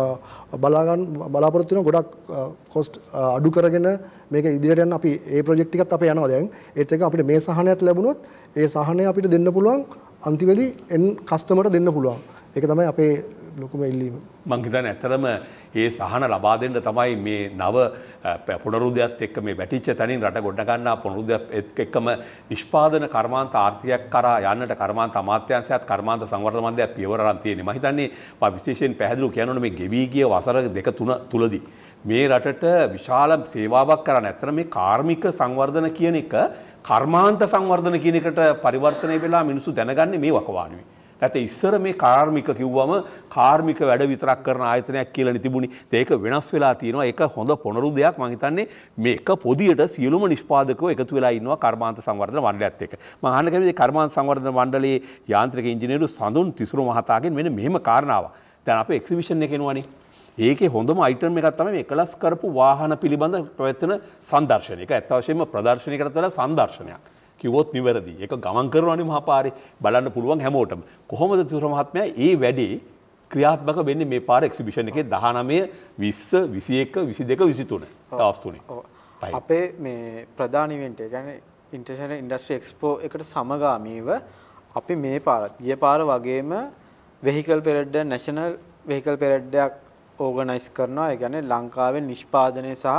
බලා ගන්න බලාපොරොත්තු වෙන ගොඩක් කොස්ට් අඩු කරගෙන මේක ඉදිරියට යන්න අපි ඒ ප්‍රොජෙක්ට් ටිකත් අපේ යනවා දැන්. ඒත් එක අපිට මේ සහනයත් ලැබුණොත් ඒ සහනය අපිට දෙන්න පුළුවන් අන්තිමේදී එන් කස්ටමර්ට දෙන්න පුළුවන්. ඒක තමයි අපේ ලොකුම ඉල්ලීම. මං හිතන්නේ ඇත්තටම ඒ සහන ලබා දෙන්න තමයි මේ නව පුනරුද්දයත් එක්ක මේ වැටිච්ච තැනින් රට ගොඩ ගන්නා පුනරුද්දයත් එක්කම නිෂ්පාදන කර්මාන්ත ආර්ථිකයක් කරා යන්නට කර්මාන්ත අමාත්‍යාංශයත් කර්මාන්ත සංවර්ධන මණ්ඩලයත් පියවර අරන් තියෙන්නේ. මම හිතන්නේ මම විශේෂයෙන් පැහැදිලිව කියනෝනේ මේ ගෙවි ගිය වසර දෙක තුන තුලදී මේ රටට විශාල සේවාවක් කරන ඇත්තට මේ කාර්මික සංවර්ධන කියන එක කර්මාන්ත සංවර්ධන කියන එකට පරිවර්තනය වෙලා මිනිස්සු දැනගන්නේ මේ වකවානුවේ. නැත්නම් ඉස්සර මේ කාර්මික කිව්වම කාර්මික වැඩ විතරක් කරන ආයතනයක් කියලා තිබුණේ. ඒක වෙනස් වෙලා තියෙනවා. ඒක හොඳ පොනරුදයක්. මම හිතන්නේ මේක පොදියට සියලුම නිෂ්පාදකයෝ එකතු වෙලා ඉන්නවා කර්මාන්ත සංවර්ධන මණ්ඩලයත් එක්ක. මම අහන්න කැමතියි කර්මාන්ත සංවර්ධන මණ්ඩලයේ යාන්ත්‍රික ඉංජිනේරු සඳුන් තිසුරු මහතාගෙන් මෙන්න මෙහෙම කාරණාවක්. දැන් අපේ එක්සිබිෂන් එක එනවනේ. ඒකේ හොඳම අයිටම් එකක් තමයි මේ එකලස් කරපු වාහන පිළිබඳ පැවැත්වෙන සංදර්ශනය. ඒක ඇත්ත වශයෙන්ම ප්‍රදර්ශනයකට වඩා සංදර්ශනයක්. කිව්වොත් නිවැරදි. ඒක ගමන් කරනවානේ මහපාරේ බලන්න පුළුවන් හැමෝටම. කොහොමද තිසුර මහත්මයා මේ වැඩේ ක්‍රියාත්මක වෙන්නේ මේ පාර එක්සිබිෂන් එකේ දහනවය විස්ස විසිඑක විසිදෙක විසිතුන දවස් තුනේ. අපේ මේ ප්‍රධාන ඉවෙන්ට් එක කියන්නේ ඉන්ටර්නැෂනල් ඉන්ඩස්ට්‍රි එක්ස්පෝ එකට සමගාමීව අපි මේ පාරත් ගිය පාර වගේම වෙහිකල් පෙරඩ් නැෂනල් වෙහිකල් පෙරඩ්යක් ඕගනයිස් කරනවා. ඒ කියන්නේ ලංකාවේ නිෂ්පාදනය සහ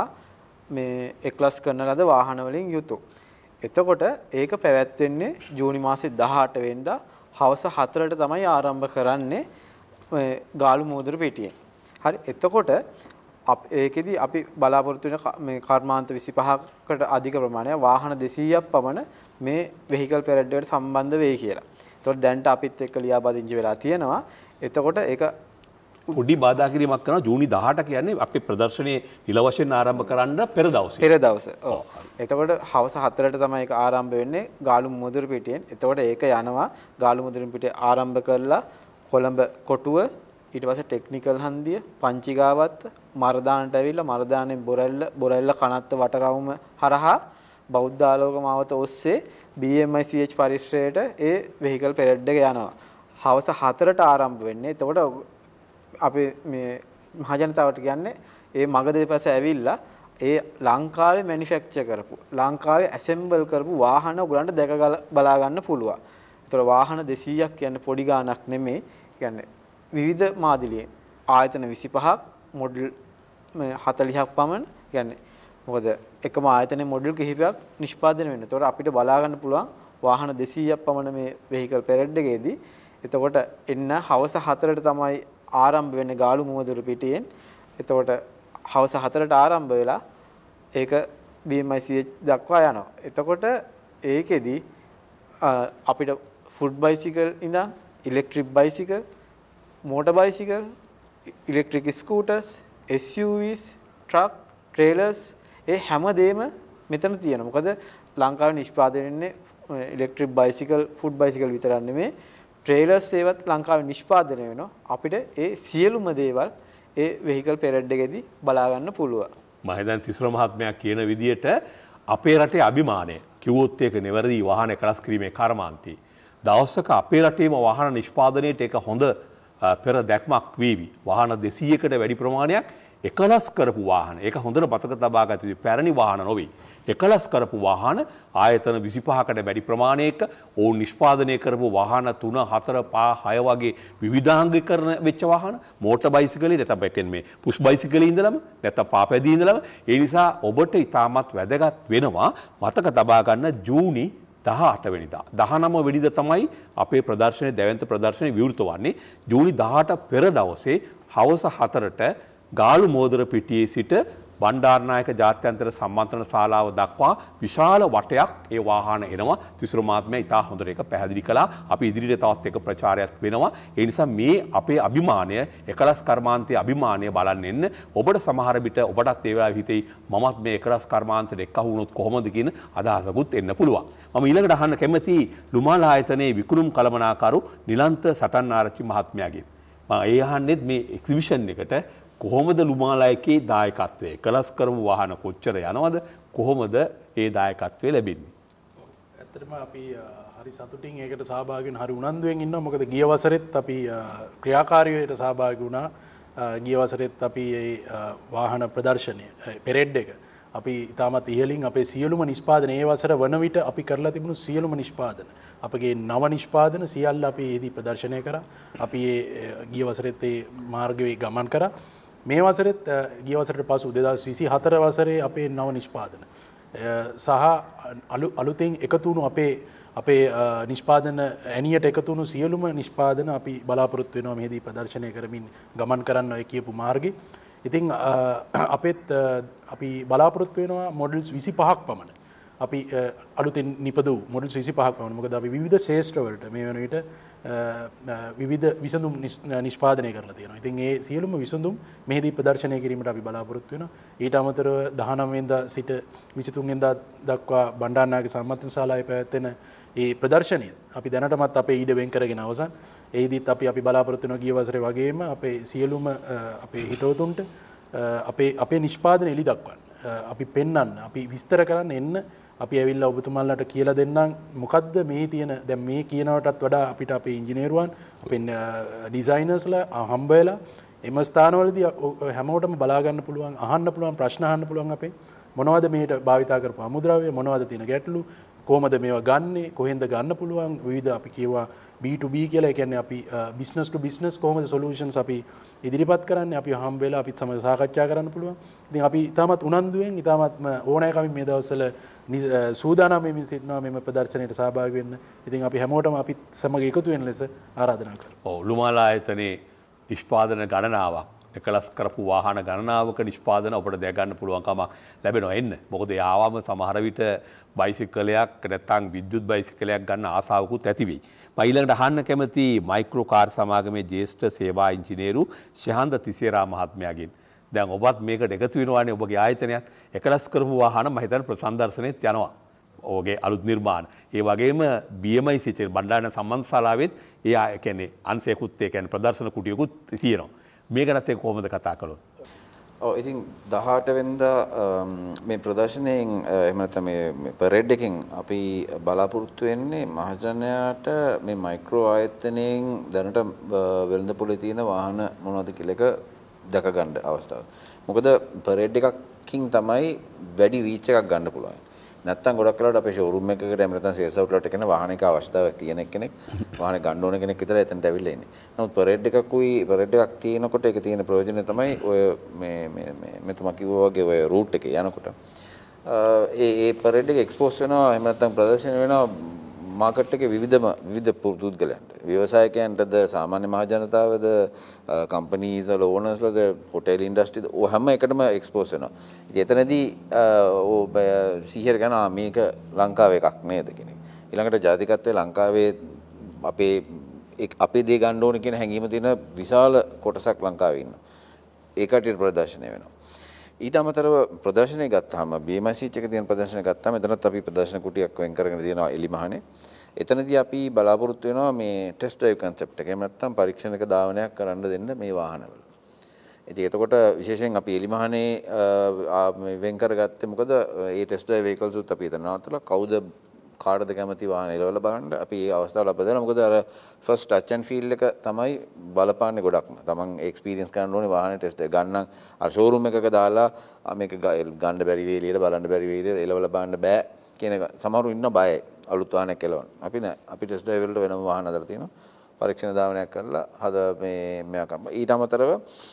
මේ එක්ලස් කරන ලද වාහන වලින් යුතු. එතකොට ඒක පැවැත්වෙන්නේ ජූනි මාසේ දහඅට වෙනිදා හවස හතරට තමයි ආරම්භ කරන්නේ ගාලු මෝදුර පිටියෙන්. හරි. එතකොට ඒකෙදි අපි බලාපොරොත්තු වෙන මේ කර්මාන්ත විසිපහකට අධික ප්‍රමාණයක් වාහන දෙසීයක් පමණ මේ වෙහිකල් පෙරඩ් එකට සම්බන්ධ වෙයි කියලා. එතකොට දැන්ට අපිත් එක්ක ලියාපදිංචි වෙලා තියෙනවා. එතකොට ඒක පොඩි බාධා කිරීමක් කරනවා. ජූනි දහඅට කියන්නේ අපේ ප්‍රදර්ශනයේ නිල වශයෙන් ආරම්භ කරන්න පෙර දවසේ. පෙර දවස. ඔව්. එතකොට හවස හතරට තමයි ඒක ආරම්භ වෙන්නේ ගාලු මුදුරු පිටියෙන්. එතකොට ඒක යනවා ගාලු මුදුරු පිටියේ ආරම්භ කරලා කොළඹ කොටුව ඊට පස්සේ ටෙක්නිකල් හන්දිය පංචිගාවත් මරදානට ඇවිල්ලා මරදානේ බොරැල්ල බොරැල්ල කනත්ත වටරවුම හරහා බෞද්ධ ආලෝක මාවත ඔස්සේ බී එම් අයි සී එච් පරිශ්‍රයට ඒ වෙහිකල් පෙරඩ් එක යනවා. හවස හතරට ආරම්භ වෙන්නේ. එතකොට අපි මේ මහජනතාවට කියන්නේ ඒ මග දෙපස ඇවිල්ලා ඒ ලංකාවේ මැනුෆැක්චර් කරපු ලංකාවේ ඇසෙම්බල් කරපු වාහන ඔයගලන්ට දැක බලා ගන්න පුළුවන්. ඒතර වාහන දෙසීයක් කියන්නේ පොඩි ගාණක් නෙමෙයි. කියන්නේ විවිධ මාදිලියෙන් ආයතන විසිපහක් මොඩල් හතළිහක් පමණ කියන්නේ මොකද එකම ආයතනයේ මොඩල් කිහිපයක් නිෂ්පාදනය වෙනවා. ඒතර අපිට බලා ගන්න පුළුවන් වාහන දෙසීයක් පමණ මේ වෙහිකල් පෙරඩ් එකේදී. එතකොට එන්න හවස හතරට තමයි ආරම්භ වෙන්නේ ගාලු මුවදුරු පිටියෙන්. එතකොට හවස හතරට ආරම්භ වෙලා ඒක බී එම් අයි සී එච් දක්වා යනවා. එතකොට ඒකෙදි අපිට ෆුඩ් බයිසිකල් ඉඳන් electric bicycle, motor bicycle, electric scooters, S U Vs, truck, trailers ඒ හැමදේම මෙතන තියෙනවා. මොකද ලංකාවේ නිෂ්පාදනය වෙන්නේ ඉලෙක්ට්‍රික් බයිසිකල්, ෆුඩ් බයිසිකල් විතරක් නෙමෙයි ට්‍රේලර්ස් ඒවත් ලංකාවේ නිෂ්පාදනය වෙනවා. අපිට ඒ සියලුම දේවල් ඒ වෙහිකල් පෙරඩ් එකේදී බලා ගන්න පුළුවන්. මම හිතන්නේ තිසුර මහත්මයා කියන විදිහට අපේ රටේ අභිමානය කිව්වොත් ඒක නෙවරදී වාහන එකලස් කිරීමේ කර්මාන්තී දවසක අපේ රටේම වාහන නිෂ්පාදනයේට ඒක හොඳ පෙර දැක්මක් වේවි. වාහන දෙසීයකට වැඩි ප්‍රමාණයක් එකලස් කරපු වාහන. ඒක හොඳට මතක තබා ගත යුතුයි. පැරණි වාහන නොවේ. එකලස් කරපු වාහන ආයතන විසිපහකට වැඩි ප්‍රමාණයක ඔවුන් නිෂ්පාදනය කරපු වාහන තුන හතර පහ හය වගේ විවිධාංගීකරණ වෙච්ච වාහන මෝටර් බයිසිකලේ නැත්නම් එකෙන් මේ පුෂ් බයිසිකලේ ඉඳලම නැත්නම් පාපැදී ඉඳලම ඒ නිසා ඔබට ඉතාමත් වැදගත් වෙනවා මතක තබා ගන්න ජූනි දහඅට වෙනිදා දහනව වෙනිදා තමයි අපේ ප්‍රදර්ශනයේ දැවැන්ත ප්‍රදර්ශනය විවෘත වන්නේ. ජූනි දහඅට පෙර දවසේ හවස හතරට ගාලු මෝදර පිටියේ සිට බණ්ඩාරනායක ජාත්‍යන්තර සම්මන්ත්‍රණ ශාලාව දක්වා විශාල වටයක් ඒ වාහන එනවා. තිසුරු මහත්මයා ඉතා හොඳට ඒක පැහැදිලි කළා. අපි ඉදිරියට තවත් එක ප්‍රචාරයක් වෙනවා. ඒ නිසා මේ අපේ අභිමානය එකලස් කර්මාන්තයේ අභිමානය බලන්න එන්න. ඔබට සමහර විට ඔබටත් ඒ වෙලාවෙ හිතෙයි මමත් මේ එකලස් කර්මාන්තයට එක්ක වුණොත් කොහොමද කියන අදහසකුත් එන්න පුළුවන්. මම ඊළඟට අහන්න කැමති ලුමාල ආයතනයේ විකුණුම් කළමනාකරු නිලන්ත සටන් ආරච්චි මහත්මයාගෙන්. මම ඒ අහන්නෙත් මේ එක්සිබිෂන් එකට කොහොමද ලුමාලයකේ දායකත්වය කලස් කරමු වාහන කොච්චර යනවද කොහොමද ඒ දායකත්වය ලැබෙන්නේ? ඇත්තටම අපි හරි සතුටින් ඒකට සහභාගී වෙන හරි උනන්දුවෙන් ඉන්නවා. මොකද ගිය වසරෙත් අපි ක්‍රියාකාරීත්වයට සහභාගී වුණා. ගිය වසරෙත් අපි මේ වාහන ප්‍රදර්ශනය පෙරෙඩ් එක අපි ඉතාමත් ඉහළින් අපේ සියලුම නිෂ්පාදන ඒ වසර වන විට අපි කරලා තිබුණු සියලුම නිෂ්පාදන අපගේ නව නිෂ්පාදන සියල්ල අපි එහිදී ප්‍රදර්ශනය කරා. අපි ගිය වසරෙත් ඒ මාර්ගයේ ගමන් කරා. මේ වසරෙත් ගිය වසරට පසු දෙදහස් විසිහතර වසරේ අපේ නව නිෂ්පාදන සහ අලුතෙන් එකතු වුණු අපේ අපේ නිෂ්පාදන ඇනියට එකතු වුණු සියලුම නිෂ්පාදන අපි බලාපොරොත්තු වෙනවා මෙහිදී ප්‍රදර්ශනය කරමින් ගමන් කරන්න ඔය කියපු මාර්ගේ. ඉතින් අපෙත් අපි බලාපොරොත්තු වෙනවා මොඩල්ස් විසිපහක් පමණ. අපි අලුතෙන් නිපදවූ මොඩල්ස් විසිපහක් පමණ. මොකද අපි විවිධ ශේෂ්ත්‍ර වලට මේ වෙන විට විවිධ විසඳුම් නිෂ්පාදනය කරලා තියෙනවා. ඉතින් ඒ සියලුම විසඳුම් මෙහිදී ප්‍රදර්ශනය කිරීමට අපි බලාපොරොත්තු වෙනවා. ඊට අමතරව දහනව වෙනිදා සිට විසිතුන් වෙනිදා දක්වා බණ්ඩාරනායක සම්මන්ත්‍රණ ශාලාවේ පැවැත්වෙන ඒ ප්‍රදර්ශනය අපි දැනටමත් අපේ ඊඩ වෙන් කරගෙන අවසන්. එහිදීත් අපි අපි බලාපොරොත්තු වෙනවා ගිය වසරේ වගේම අපේ සියලුම අපේ හිතවතුන්ට අපේ අපේ නිෂ්පාදන එළි දක්වන්න. අපි පෙන්වන්න, අපි විස්තර කරන්න එන්න අපි ඇවිල්ලා ඔබතුමාලට කියලා දෙන්නම් මොකද්ද මේ තියෙන දැන් මේ කියනවටත් වඩා අපිට අපේ ඉංජිනේරුවන් අපේ ඩිසයිනර්ස්ලා හම්බ වෙලා එම ස්ථානවලදී හැමෝටම බලා ගන්න පුළුවන්, අහන්න පුළුවන්, ප්‍රශ්න අහන්න පුළුවන් අපේ මොනවද මේකට භාවිතා කරපු අමුද්‍රව්‍ය, මොනවද තියෙන ගැටලු, කොහොමද මේවා ගන්නෙ, කොහෙන්ද ගන්න පුළුවන්, විවිධ අපි කියවා B to B කියලා. ඒ කියන්නේ අපි business to business කොහොමද solutions අපි ඉදිරිපත් කරන්නේ, අපි හම්බ වෙලා අපිත් සමග සාකච්ඡා කරන්න පුළුවන්. ඉතින් අපි ඊටමත් උනන්දුවෙන් ඊටමත්ම ඕනෑකමින් මේ දවස්වල සූදානම් වෙමින් සිටිනවා මෙම ප්‍රදර්ශනයට සහභාගී වෙන්න. ඉතින් අපි හැමෝටම අපිත් සමග එකතු වෙන ලෙස ආරාධනා කරනවා. ඔව් ලුමාල ආයතනයේ නිෂ්පාදන ගණනාවක් එකලස් කරපු වාහන ගණනාවක නිෂ්පාදන ඔබට දැක ගන්න පුළුවන්කම ලැබෙනවා එන්න. මොකද ඒ ආවම සමහර විට බයිසිකලයක් නැත්නම් විද්‍යුත් බයිසිකලයක් ගන්න ආසාවකුත් ඇති වෙයි. මම ඊළඟට අහන්න කැමති මයික්‍රෝ කාර් සමාගමේ ජ්‍යෙෂ්ඨ සේවා ඉංජිනේරු ශහන්ද තිසේරා මහත්මයාගෙන්. දැන් ඔබත් මේකට එකතු වෙනවානේ ඔබගේ ආයතනයත් එකලස් කරපු වාහන මම හිතන්නේ ප්‍රසන්දර්ශනෙත් යනවා. ඔබගේ අලුත් නිර්මාණ. ඒ වගේම B M I C Bandaranaike සම්මන්ත්‍රණ ශාලාවෙත් ඒ කියන්නේ අංශයකුත් ඒ කියන්නේ ප්‍රදර්ශන කුටියකුත් තියෙනවා. මේකටත් ඒක කොහොමද කතා කළොත්? ඔව් ඉතින් දහඅට වෙනිදා මේ ප්‍රදර්ශනයෙන් එහෙම නැත්නම් මේ පෙරේඩ් එකෙන් අපි බලාපොරොත්තු වෙන්නේ මහජනයාට මේ මයික්‍රෝ ආයතනයෙන් දැනට වෙළඳපොලේ තියෙන වාහන මොනවද කියලා එක දැක ගන්න අවස්ථාව. මොකද පෙරේඩ් එකකින් තමයි වැඩි රීච් එකක් ගන්න පුළුවන්. නැත්තම් ගොඩක් වෙලාවට අපේ ෂෝරූම් එකකට එහෙම නැත්නම් සේල්ස් අවුට්ලට් එකේ වාහනයක අවශ්‍යතාවයක් තියෙන කෙනෙක් වාහනේ ගන්න ඕන කෙනෙක් විතරයි එතනට ඇවිල්ලා ඉන්නේ. නමුත් පෙරේඩ් එකකුයි පෙරේඩ් එකක් තියෙනකොට ඒක තියෙන ප්‍රයෝජනය තමයි ඔය මේ මේ මේ මෙතුමා කිව්වා වගේ ඔය රූට් එකේ යනකොට ඒ ඒ පෙරේඩ් එක එක්ස්පෝස් වෙනවා එහෙම නැත්නම් ප්‍රදර්ශන වෙනවා මාකට් එකේ විවිධම විවිධ පුද්ගලයන්ට. ව්‍යවසායකයන්ටද සාමාන්‍ය මහ ජනතාවද කම්පනීස් වල ඕනර්ස්ලාද හොටෙල් ඉන්ඩස්ට්‍රීද ඔය හැම එකටම එක්ස්පෝස් වෙනවා. ඉතින් එතනදී ඔය සිහියට ගන්න මේක ලංකාවේ එකක් නේද කෙනෙක්. ඊළඟට ජාතිකත්වයේ ලංකාවේ අපේ අපේ දේ ගන්න ඕන කියන හැඟීම තියෙන විශාල කොටසක් ලංකාවේ ඉන්නවා. ඒකට ප්‍රදර්ශනය වෙනවා. ඊට අමතරව ප්‍රදර්ශනය ගත්තාම B M I C එකේ තියෙන ප්‍රදර්ශනය ගත්තාම එතනත් අපි ප්‍රදර්ශන කුටියක් වෙන් කරගෙන තියෙනවා එලිමහනේ. එතනදී අපි බලාපොරොත්තු වෙනවා මේ ටෙස්ට් ඩ්‍රයිව් කන්සෙප්ට් එක. එහෙම නැත්නම් පරීක්ෂණයක ධාවනයක් කරන්න දෙන්න මේ වාහනවල. ඉතින් එතකොට විශේෂයෙන් අපි එලිමහනේ වෙන් කරගත්තේ මොකද මේ ටෙස්ට් ඩ්‍රයිව් වෙහිකල්ස් උත් අපි එතන නවත්තලා කවුද කාටද කැමති වාහන එලවලා බලන්න අපි මේ අවස්ථාව ලබා දෙනවා. මොකද අර ෆස්ට් ටච් ඇන්ඩ් ෆීල් එක තමයි බලපාන්නේ ගොඩක්ම. තමන් එක්ස්පීරියන්ස් කරන්න ඕනේ වාහනේ ටෙස්ට් එක ගන්න. අර ෂෝරූම් එකක දාලා මේක ගන්න බැරි වෙයි එළියට බලන්න බැරි වෙයි එලවලා බලන්න බෑ කියන එක. සමහරු ඉන්න බයයි අලුත් වාහනයක් එලවන්න. අපි නෑ. අපි ටෙස්ට් ඩ්‍රයිව් වලට වෙනම වාහන හදලා තියෙනවා. පරීක්ෂණ ධාවනයක් කරලා හද මේ මෙයා කරනවා. ඊට අමතරව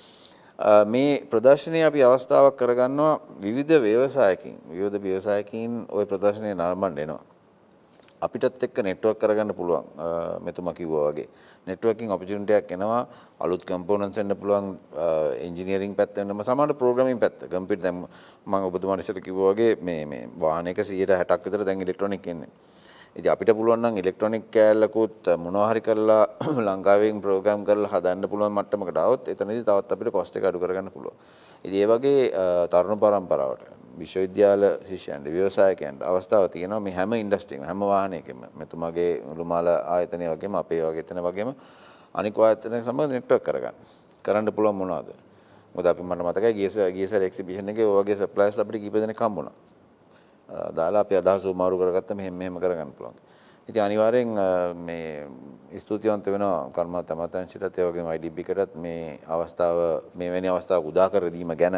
මේ ප්‍රදර්ශනයේ අපි අවස්ථාවක් කරගන්නවා විවිධ ව්‍යවසායකින් විවිධ ව්‍යවසායකින් ওই ප්‍රදර්ශනය නරඹන්න එනවා. අපිටත් එක්ක නෙට්වර්ක් කරගන්න පුළුවන් මෙතුමා කිව්වා වගේ. නෙට්වර්කින් ඔපචුනිටි එකක් එනවා. අලුත් කම්පොනන්ට්ස් එන්න පුළුවන් එන්ජිනියරින් පැත්ත වෙනම සමහර ප්‍රෝග්‍රෑමින් පැත්ත. කම්පියුටර් දැන් මම ඔබතුමාට ඉස්සෙල්ලා කිව්වා වගේ මේ මේ වාහනයක සියයට හැටක් විතර දැන් ඉලෙක්ට්‍රොනික එන්නේ. ඉතින් අපිට පුළුවන් නම් ඉලෙක්ට්‍රොනික කෑල්ලකුත් මොනවා හරි කරලා ලංකාවෙන් ප්‍රෝග්‍රෑම් කරලා හදන්න පුළුවන් මට්ටමකට આવොත් එතනදී තවත් අපිට කොස්ට් එක අඩු කරගන්න පුළුවන්. ඉතින් ඒ වගේ තරුණ පරම්පරාවට විශ්වවිද්‍යාල ශිෂ්‍යයන්ට ව්‍යවසායකයන්ට අවස්ථාව තියෙනවා මේ හැම ඉන්ඩස්ට්‍රියකම හැම වාහනයකම මෙතුමාගේ ලුමාල ආයතනය වගේම අපේ වගේ එතන වගේම අනික ආයතන සමග නෙට්වර්ක් කරගන්න. කරන්න පුළුවන් මොනවද? මොකද අපි මට මතකයි ගියස ගියසර එක්සිබිෂන් එකේ ඔය වගේ සප්ලයර්ස් අපිට කීප දෙනෙක් හම්බුණා. දාලා අපි අදහස් උමාරු කරගත්ත මෙහෙම මෙහෙම කරගන්න පුළුවන්. ඉතින් අනිවාර්යෙන් මේ ස්තුතිවන්ත වෙනවා කර්මාන්ත අමාත්‍යාංශයටත් ඒ වගේම ආයි ඩී බී එකටත් මේ අවස්ථාව මේ වැනි අවස්ථාවක් උදා කර දීම ගැන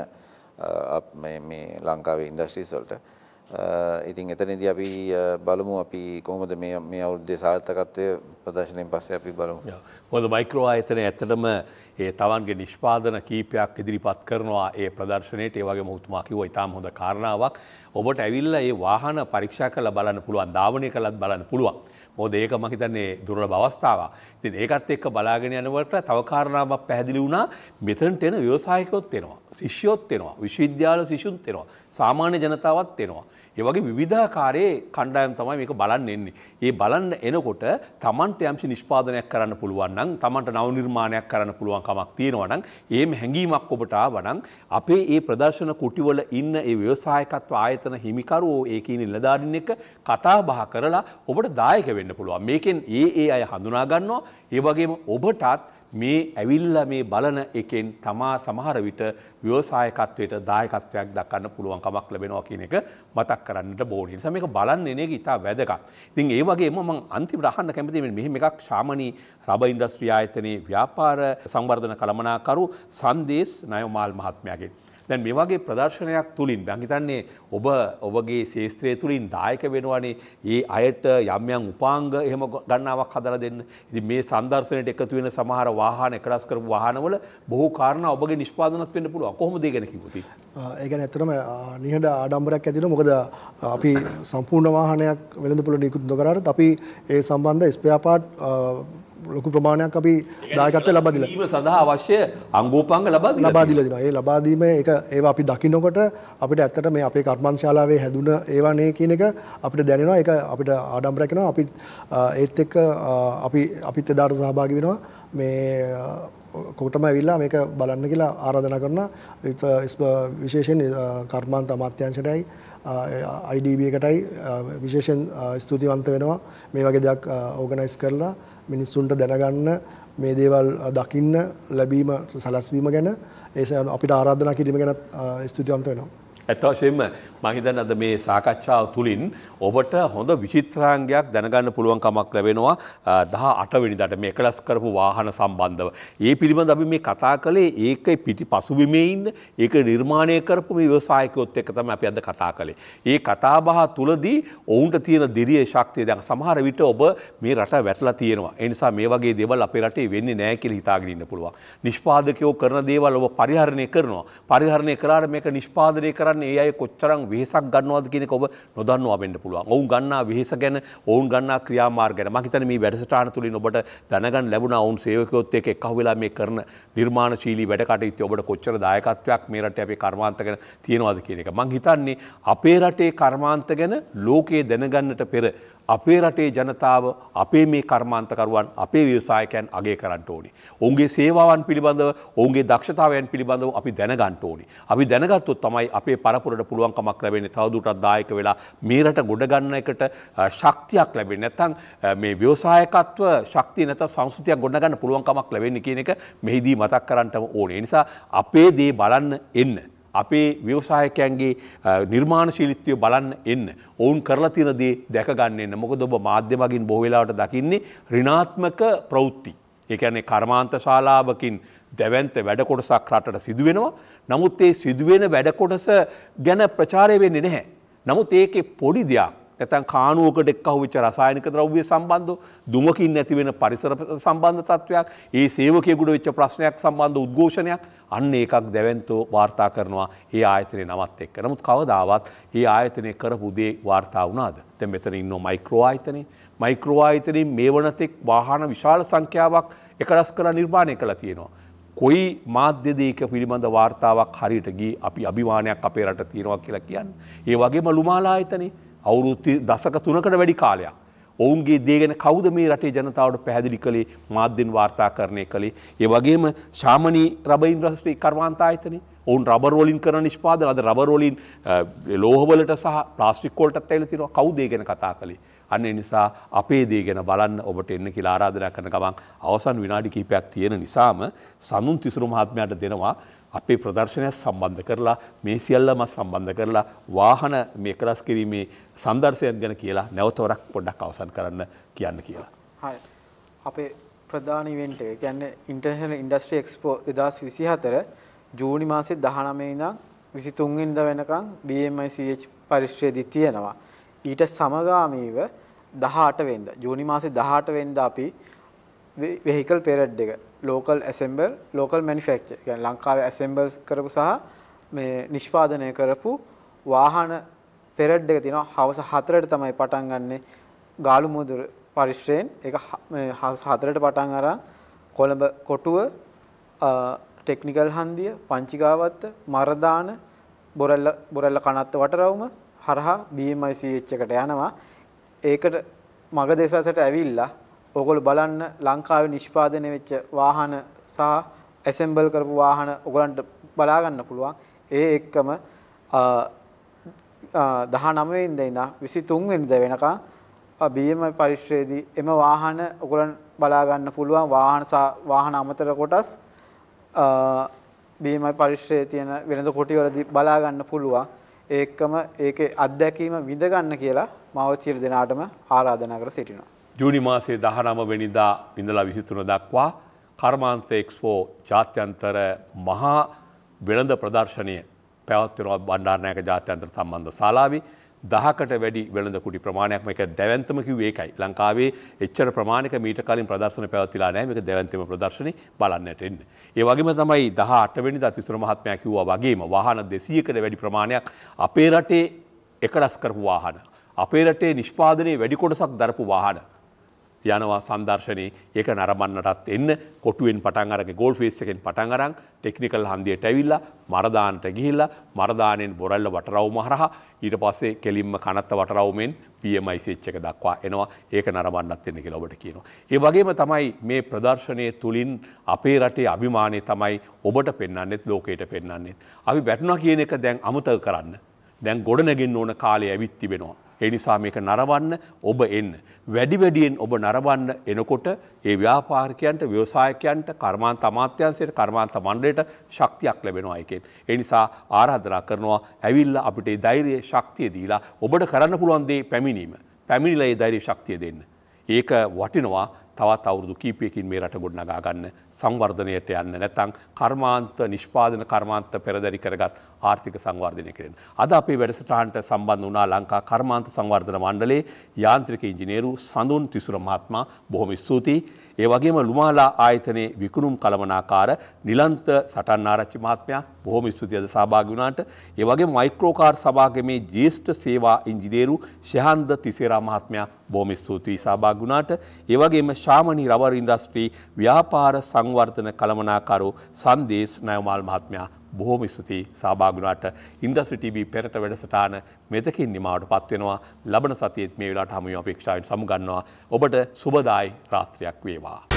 මේ මේ ලංකාවේ ඉන්ඩස්ට්‍රීස් වලට. ඉතින් එතනදී අපි බලමු අපි කොහොමද මේ මේ අවුරුද්දේ සාර්ථකත්වය ප්‍රදර්ශනයෙන් පස්සේ අපි බලමු. මොකද මයික්‍රෝ ආයතනය ඇත්තටම ඒ තමන්ගේ නිෂ්පාදන කීපයක් ඉදිරිපත් කරනවා ඒ ප්‍රදර්ශනයේට. ඒ වගේම ඔබතුමා කිව්වා ඉතාම හොඳ කාරණාවක්. ඔබට ඇවිල්ලා ඒ වාහන පරීක්ෂා කරලා බලන්න පුළුවන්, ධාවනය කරලත් බලන්න පුළුවන්. මොකද ඒක මම හිතන්නේ දුර්ලභ අවස්ථාවක්. ඉතින් ඒකත් එක්ක බලාගෙන යනකොට තව කාරණාවක් පැහැදිලි වුණා. මෙතනට එන ව්‍යවසායකයොත් එනවා, ශිෂ්‍යයොත් එනවා, විශ්වවිද්‍යාල ශිෂ්‍යුත් එනවා, සාමාන්‍ය ජනතාවත් එනවා. ඒ වගේ විවිධාකාරයේ කණ්ඩායම් තමයි මේක බලන්න එන්නේ. ඒ බලන්න එනකොට Tamanට යම්සි නිෂ්පාදනයක් කරන්න පුළුවන් නම්, Tamanට නව නිර්මාණයක් කරන්න පුළුවන් කමක් තියෙනවා නම්, ඒම හැඟීමක් ඔබට ආවා නම් අපේ මේ ප්‍රදර්ශන කුටිවල ඉන්න ඒ ව්‍යවසායකත්ව ආයතන හිමිකරුවෝ ඒකේ නිලධාරීන් එක්ක කතා බහ කරලා ඔබට දායක වෙන්න පුළුවන්. මේකෙන් ඒ ඒ අය හඳුනා ගන්නවා. ඒ වගේම ඔබටත් මේ ඇවිල්ලා මේ බලන එකෙන් තමා සමහර විට ව්‍යවසායකත්වයට දායකත්වයක් දක්වන්න පුළුවන් කමක් ලැබෙනවා කියන එක මතක් කරන්නට ඕනේ. නිසා මේක බලන්න එන එක ඉතා වැදගත්. ඉතින් ඒ වගේම මම අන්තිමට අහන්න කැමතියි මෙහෙම එකක් ශාමනී රබර් ඉන්ඩස්ට්‍රි ආයතනයේ ව්‍යාපාර සංවර්ධන කළමනාකරු සංදේශ් නයමාල් මහත්මයාගෙන්. දැන් මේ වගේ ප්‍රදර්ශනයක් තුලින් මම හිතන්නේ ඔබ ඔබගේ ශාස්ත්‍රය තුලින් දායක වෙනවානේ ඒ අයට යම් යම් උපාංග එහෙම ගණනාවක් හදලා දෙන්න. ඉතින් මේ සංදර්ශනයට එකතු වෙන සමහර වාහන එකලස් කරපු වාහනවල බොහෝ කාරණා ඔබගේ නිෂ්පාදනත් වෙන්න පුළුවන්. කොහොමද ඒ ගැන කිව්වොත්? ඒ කියන්නේ ඇත්තටම නිහඬ ආඩම්බරයක් ඇති වෙනවා. මොකද අපි සම්පූර්ණ වාහනයක් වෙළඳපොළ නිකුත් නොකරාට අපි ඒ සම්බන්ධ ස්පෙයා පාර්ට් ලොකු ප්‍රමාණයක් අපි දායකත්වය ලබා දීලා ඊම සඳහා අවශ්‍ය අංගෝපාංග ලබා දීලා ලබා දීලා දෙනවා. ඒ ලබා දීමේ ඒක ඒවා අපි දකින්නකොට අපිට ඇත්තට මේ අපේ කර්මාන්තශාලාවේ හැදුන ඒවා නේ කියන එක අපිට දැනෙනවා. ඒක අපිට ආඩම්බරයක් වෙනවා. අපි ඒත් එක්ක අපි අපිත් එදාට සහභාගී වෙනවා. මේ කොටම ඇවිල්ලා මේක බලන්න කියලා ආරාධනා කරනවා. විශේෂයෙන් කර්මාන්ත අමාත්‍යාංශයටයි ආයි ඩී බී එකටයි විශේෂයෙන් ස්තුතිවන්ත වෙනවා. මේ වගේ දෙයක් ඕගනයිස් කරලා මිනිස්සුන්ට දැනගන්න මේ දේවල් දකින්න ලැබීම සලස්වීම ගැන ඒ අපිට ආරාධනා කිරීම ගැන ස්තුතිවන්ත වෙනවා. ඇත්ත වශයෙන්ම මම හිතන්නේ අද මේ සාකච්ඡාව තුළින් ඔබට හොඳ විචිත්‍රාංගයක් දැනගන්න පුළුවන් කමක් ලැබෙනවා දහ අට වෙනිදාට මේ එකලස් කරපු වාහන සම්බන්ධව. ඒ පිළිබඳව අපි මේ කතා කළේ ඒකේ පිටි පසුබිමේ ඉන්න ඒක නිර්මාණය කරපු මේ ව්‍යවසායකයොත් එක්ක තමයි අපි අද කතා කළේ. ඒ කතා බහ තුලදී ඔවුන්ට තියෙන දිරියේ ශක්තිය දැන් සමහර විට ඔබ මේ රට වැටලා තියෙනවා. ඒ නිසා මේ වගේ දේවල් අපේ රටේ වෙන්නේ නැහැ කියලා හිතාගෙන ඉන්න පුළුවන්. නිෂ්පාදකයෝ කරන දේවල් ඔබ පරිහරණය කරනවා. පරිහරණය කළාට මේක නිෂ්පාදනය කරන්න ඒ අය කොච්චරම් වෙහෙසක් ගන්නවද කියන එක ඔබ නොදන්නවා වෙන්න පුළුවන්. ඔවුන් ගන්නා වෙහෙස ගැන, ඔවුන් ගන්නා ක්‍රියාමාර්ග ගැන මම හිතන්නේ මේ වැඩසටහන තුලින් ඔබට දැනගන්න ලැබුණා ඔවුන් සේවකයොත් එක්ක එක්කහුව වෙලා මේ කරන නිර්මාණශීලී වැඩ කටයුතු ඔබට කොච්චර දායකත්වයක් මේ රටේ අපේ කර්මාන්ත ගැන තියෙනවද කියන එක. මම හිතන්නේ අපේ රටේ කර්මාන්ත ගැන ලෝකයේ දැනගන්නට පෙර අපේ රටේ ජනතාව අපේ මේ කර්මාන්තකරුවන් අපේ ව්‍යවසායකයන් අගය කරන්න ඕනේ. ඔවුන්ගේ සේවාවන් පිළිබඳව, ඔවුන්ගේ දක්ෂතාවයන් පිළිබඳව අපි දැනගන්න ඕනේ. අපි දැනගත්තොත් තමයි අපේ පරපුරට පුළුවන්කමක් ලැබෙන්නේ තවදුරටත් දායක වෙලා මේ රට ගොඩ ගන්න එකට ශක්තියක් ලැබෙන්නේ. නැත්නම් මේ ව්‍යවසායකත්ව ශක්තිය නැත්නම් සංස්කෘතියක් ගොඩ ගන්න පුළුවන්කමක් ලැබෙන්නේ කියන එක මෙහිදී මතක් කරන්නටම ඕනේ. ඒ නිසා අපේ දේ බලන්න එන්න. අපේ ව්‍යවසායකයන්ගේ නිර්මාණශීලීත්වය බලන්න එන්න. ඔවුන් කරලා තියෙන දේ දැක ගන්න එන්න. මොකද ඔබ මාධ්‍ය මගින් බොහෝ වෙලාවට දකින්නේ ඍණාත්මක ප්‍රවෘත්ති. ඒ කියන්නේ කර්මාන්ත ශාලාවකින් දැවැන්ත වැඩ කොටසක් රටට සිදු වෙනවා. නමුත් ඒ සිදුවෙන වැඩ කොටස ගැන ප්‍රචාරය වෙන්නේ නැහැ. නමුත් ඒකේ පොඩි දෙයක් නැත්නම් කාණුවකට එක්කහුවෙච්ච රසායනික ද්‍රව්‍ය සම්බන්ධව දුමකින් නැති වෙන පරිසර සම්බන්ධ තත්වයක්, ඒ සේවකයෙකුට වෙච්ච ප්‍රශ්නයක් සම්බන්ධ උද්ඝෝෂණයක් අන්න ඒකක් දැවැන්තෝ වාර්තා කරනවා ඒ ආයතනයේ නමත් එක්ක. නමුත් කවදාවත් ඒ ආයතනයේ කරපු දේ වාර්තා වුණාද? දැන් මෙතන ඉන්නවා මයික්‍රෝ ආයතනේ. මයික්‍රෝ ආයතනේ මේ වනතෙක් වාහන විශාල සංඛ්‍යාවක් එකරස් කරලා නිර්මාණය කළා තියෙනවා. කොයි මාධ්‍ය දෙයක පිළිබඳ වාර්තාවක් හරියට ගියේ අපි අභිමානයක් අපේ රට තියෙනවා කියලා කියන්නේ. ඒ වගේම ලුමාලා ආයතනේ අවුරුදු දශක තුනකට වැඩි කාලයක් ඔවුන්ගේ දේ ගැන කවුද මේ රටේ ජනතාවට පැහැදිලි කළේ මාධ්‍යෙන් වාර්තාකරණය කළේ? ඒ වගේම ශාමනී රබර් ඉන්ඩස්ට්‍රි කර්මාන්ත ආයතනේ ඔවුන් රබර් වලින් කරන නිෂ්පාදන අද රබර් වලින් ලෝහ වලට සහ ප්ලාස්ටික් වලටත් ඇවිල්ලා තියෙනවා. කවුද ඒ ගැන කතා කළේ? අන්න ඒ නිසා අපේ දේ ගැන බලන්න ඔබට එන්න කියලා ආරාධනා කරන ගමන් අවසන් විනාඩි කිහිපයක් තියෙන නිසාම සඳුන් තිසුරු මහත්මයාට දෙනවා අපේ ප්‍රදර්ශනයක් සම්බන්ධ කරලා මේ සියල්ලම සම්බන්ධ කරලා වාහන මේ එකලස් කිරීමේ සම්දර්ශනයක් ගැන කියලා නැවතවරක් පොඩ්ඩක් අවසන් කරන්න කියන්න කියලා. හරි. අපේ ප්‍රධාන ඉවෙන්ට් එක කියන්නේ ඉන්ටර්නැෂනල් ඉන්ඩස්ට්‍රි එක්ස්පෝ දෙදාස් විසිහතර ජූනි මාසේ දහනවය ඉඳන් විසිතුන් වෙනිදා වෙනකන් බී එම් අයි සී එච් පරිශ්‍රයේදී තියෙනවා. ඊට සමගාමීව දහඅට වෙනිදා ජූනි මාසේ දහඅට වෙනිදා අපි vehicle parade එක local assemble local manufacture කියන්නේ ලංකාවේ assembles කරපු සහ මේ නිෂ්පාදනය කරපු වාහන parade එක තියෙනවා. හවස හතරට තමයි පටන් ගන්නෙ ගාලු මුදුර පරිශ්‍රයෙන්. ඒක මේ හවස හතරට පටන් අරන් කොළඹ කොටුව ටෙක්නිකල් හන්දිය පංචිකාවත්ත මරදාන බොරැල්ල බොරැල්ල කනත්ත වටරවුම හරහා බී එම් අයි සී එච් එකට යනවා. ඒකට මග දෙපසට ඇවිල්ලා ඔයගොල්ලෝ බලන්න ලංකාවේ නිෂ්පාදනය වෙච්ච වාහන සහ ඇසෙම්බල් කරපු වාහන ඔයගලන්ට බලා ගන්න පුළුවන්. ඒ එක්කම දහනවය වෙනිදා ඉඳන් විසිතුන් වෙනිදා වෙනකන් බී එම් අයි පරිශ්‍රයේදී එම වාහන ඔයගලන් බලා ගන්න පුළුවන්. වාහන සහ වාහන අමතර කොටස් බී එම් අයි පරිශ්‍රයේ තියෙන වෙළඳ කොටිවලදී බලා ගන්න පුළුවන්. ඒකම ඒකේ අත්දැකීම විඳ ගන්න කියලා මාව සියලු දෙනාටම ආරාධනා කර සිටිනවා. ජූනි මාසේ දහනවය වෙනිදා ඉඳලා විසිතුන දක්වා කර්මාන්ත එක්ස්පෝ ජාත්‍යන්තර මහා වෙළඳ ප්‍රදර්ශනය පැවැත්වෙනවා බණ්ඩාරනායක ජාත්‍යන්තර සම්බන්ධ ශාලාවේ. දහකට වැඩි වෙළඳ කුටි ප්‍රමාණයක්. මේක දැවැන්තම කිව්වේ ඒකයි. ලංකාවේ එච්චර ප්‍රමාණික මීට කලින් ප්‍රදර්ශන පැවැත්විලා නැහැ. මේක දැවැන්තම ප්‍රදර්ශනේ බලන්නට එන්න. ඒ වගේම තමයි දහඅට වෙනිදා තිසුර මහත්මයා කිව්වා වගේම වාහන දෙසීයකට වැඩි ප්‍රමාණයක් අපේ රටේ එකලස් කරපු වාහන. අපේ රටේ නිෂ්පාදනයේ වැඩි කොටසක් දරපු වාහන යනවා සම්දර්ශනේ. ඒක නරඹන්නටත් එන්න. කොටුවෙන් පටන් අරගෙන ගෝල් ෆේස් එකෙන් පටන් අරන් ටෙක්නිකල් හන්දියට ඇවිල්ලා මරදානට ගිහිල්ලා මරදානෙන් බොරැල්ල වටරවුම හරහා ඊට පස්සේ කෙලින්ම කනත්ත වටරවුමෙන් බී එම් අයි සී එච් එක දක්වා එනවා. ඒක නරඹන්නත් එන්න කියලා ඔබට කියනවා. ඒ වගේම තමයි මේ ප්‍රදර්ශනයේ තුලින් අපේ රටේ අභිමානය තමයි ඔබට පෙන්වන්නෙත් ලෝකයට පෙන්වන්නෙත්. අපි වැටුණා කියන එක දැන් අමතක කරන්න. දැන් ගොඩ නැගෙන්න ඕන කාලය ඇවිත් තිබෙනවා. ඒ නිසා මේක නරඹන්න ඔබ එන්න. වැඩි වැඩියෙන් ඔබ නරඹන්න එනකොට ඒ ව්‍යාපාරිකයන්ට, ව්‍යවසායකයන්ට, කර්මාන්ත අමාත්‍යාංශයට, කර්මාන්ත මණ්ඩලයට ශක්තියක් ලැබෙනවා ඒකෙන්. ඒ නිසා ආරාධනා කරනවා ඇවිල්ලා අපිට ඒ ධෛර්යය, ශක්තිය දීලා ඔබට කරන්න පුළුවන් දේ පැමිණීම. පැමිණිලා ඒ ධෛර්ය ශක්තිය දෙන්න. ඒක වටිනවා. තවත් අවුරුදු කීපයකින් මේ රට ගොඩනගා ගන්න, සංවර්ධනයට යන්න, නැත්නම් කර්මාන්ත නිෂ්පාදන කර්මාන්ත පෙරදරි කරගත් ආර්ථික සංවර්ධනය කරන්න. අද අපේ වැඩසටහනට සම්බන්ධ වුණා ලංකා කර්මාන්ත සංවර්ධන මණ්ඩලයේ යාන්ත්‍රික ඉංජිනේරු සඳුන් තිසුර මහත්මයා. බොහොම ස්තුතියි. ඒ වගේම ලුමාලා ආයතනයේ විකුණුම් කළමනාකාර නිලන්ත සටන් ආරච්චි මහත්මයා. බොහොම ස්තුතියි අද සහභාගී වුණාට. ඒ වගේම මයික්‍රෝකාර් සභාගමේ ජ්‍යෙෂ්ඨ සේවා ඉංජිනේරු ශහන්ද තිසේරා මහත්මයා. බොහොම ස්තුතියි සහභාගී වුණාට. ඒ වගේම ශාමනී රබර් ඉන්ඩස්ට්‍රි ව්‍යාපාර සංවර්ධන කළමනාකරු සංදේශ් නයමාල් මහත්මයා. බොහොම ස්තුතියි සහභාගී වුණාට. ඉන්ඩස්ට්‍රි ටීවී පෙරට වැඩසටහන මෙතකින් නිමාවට පත් වෙනවා. ලබන සතියේත් මේ වෙලාවට හමු වීම අපේක්ෂාවෙන් සමුගන්නවා. ඔබට සුබදායි රාත්‍රියක් වේවා.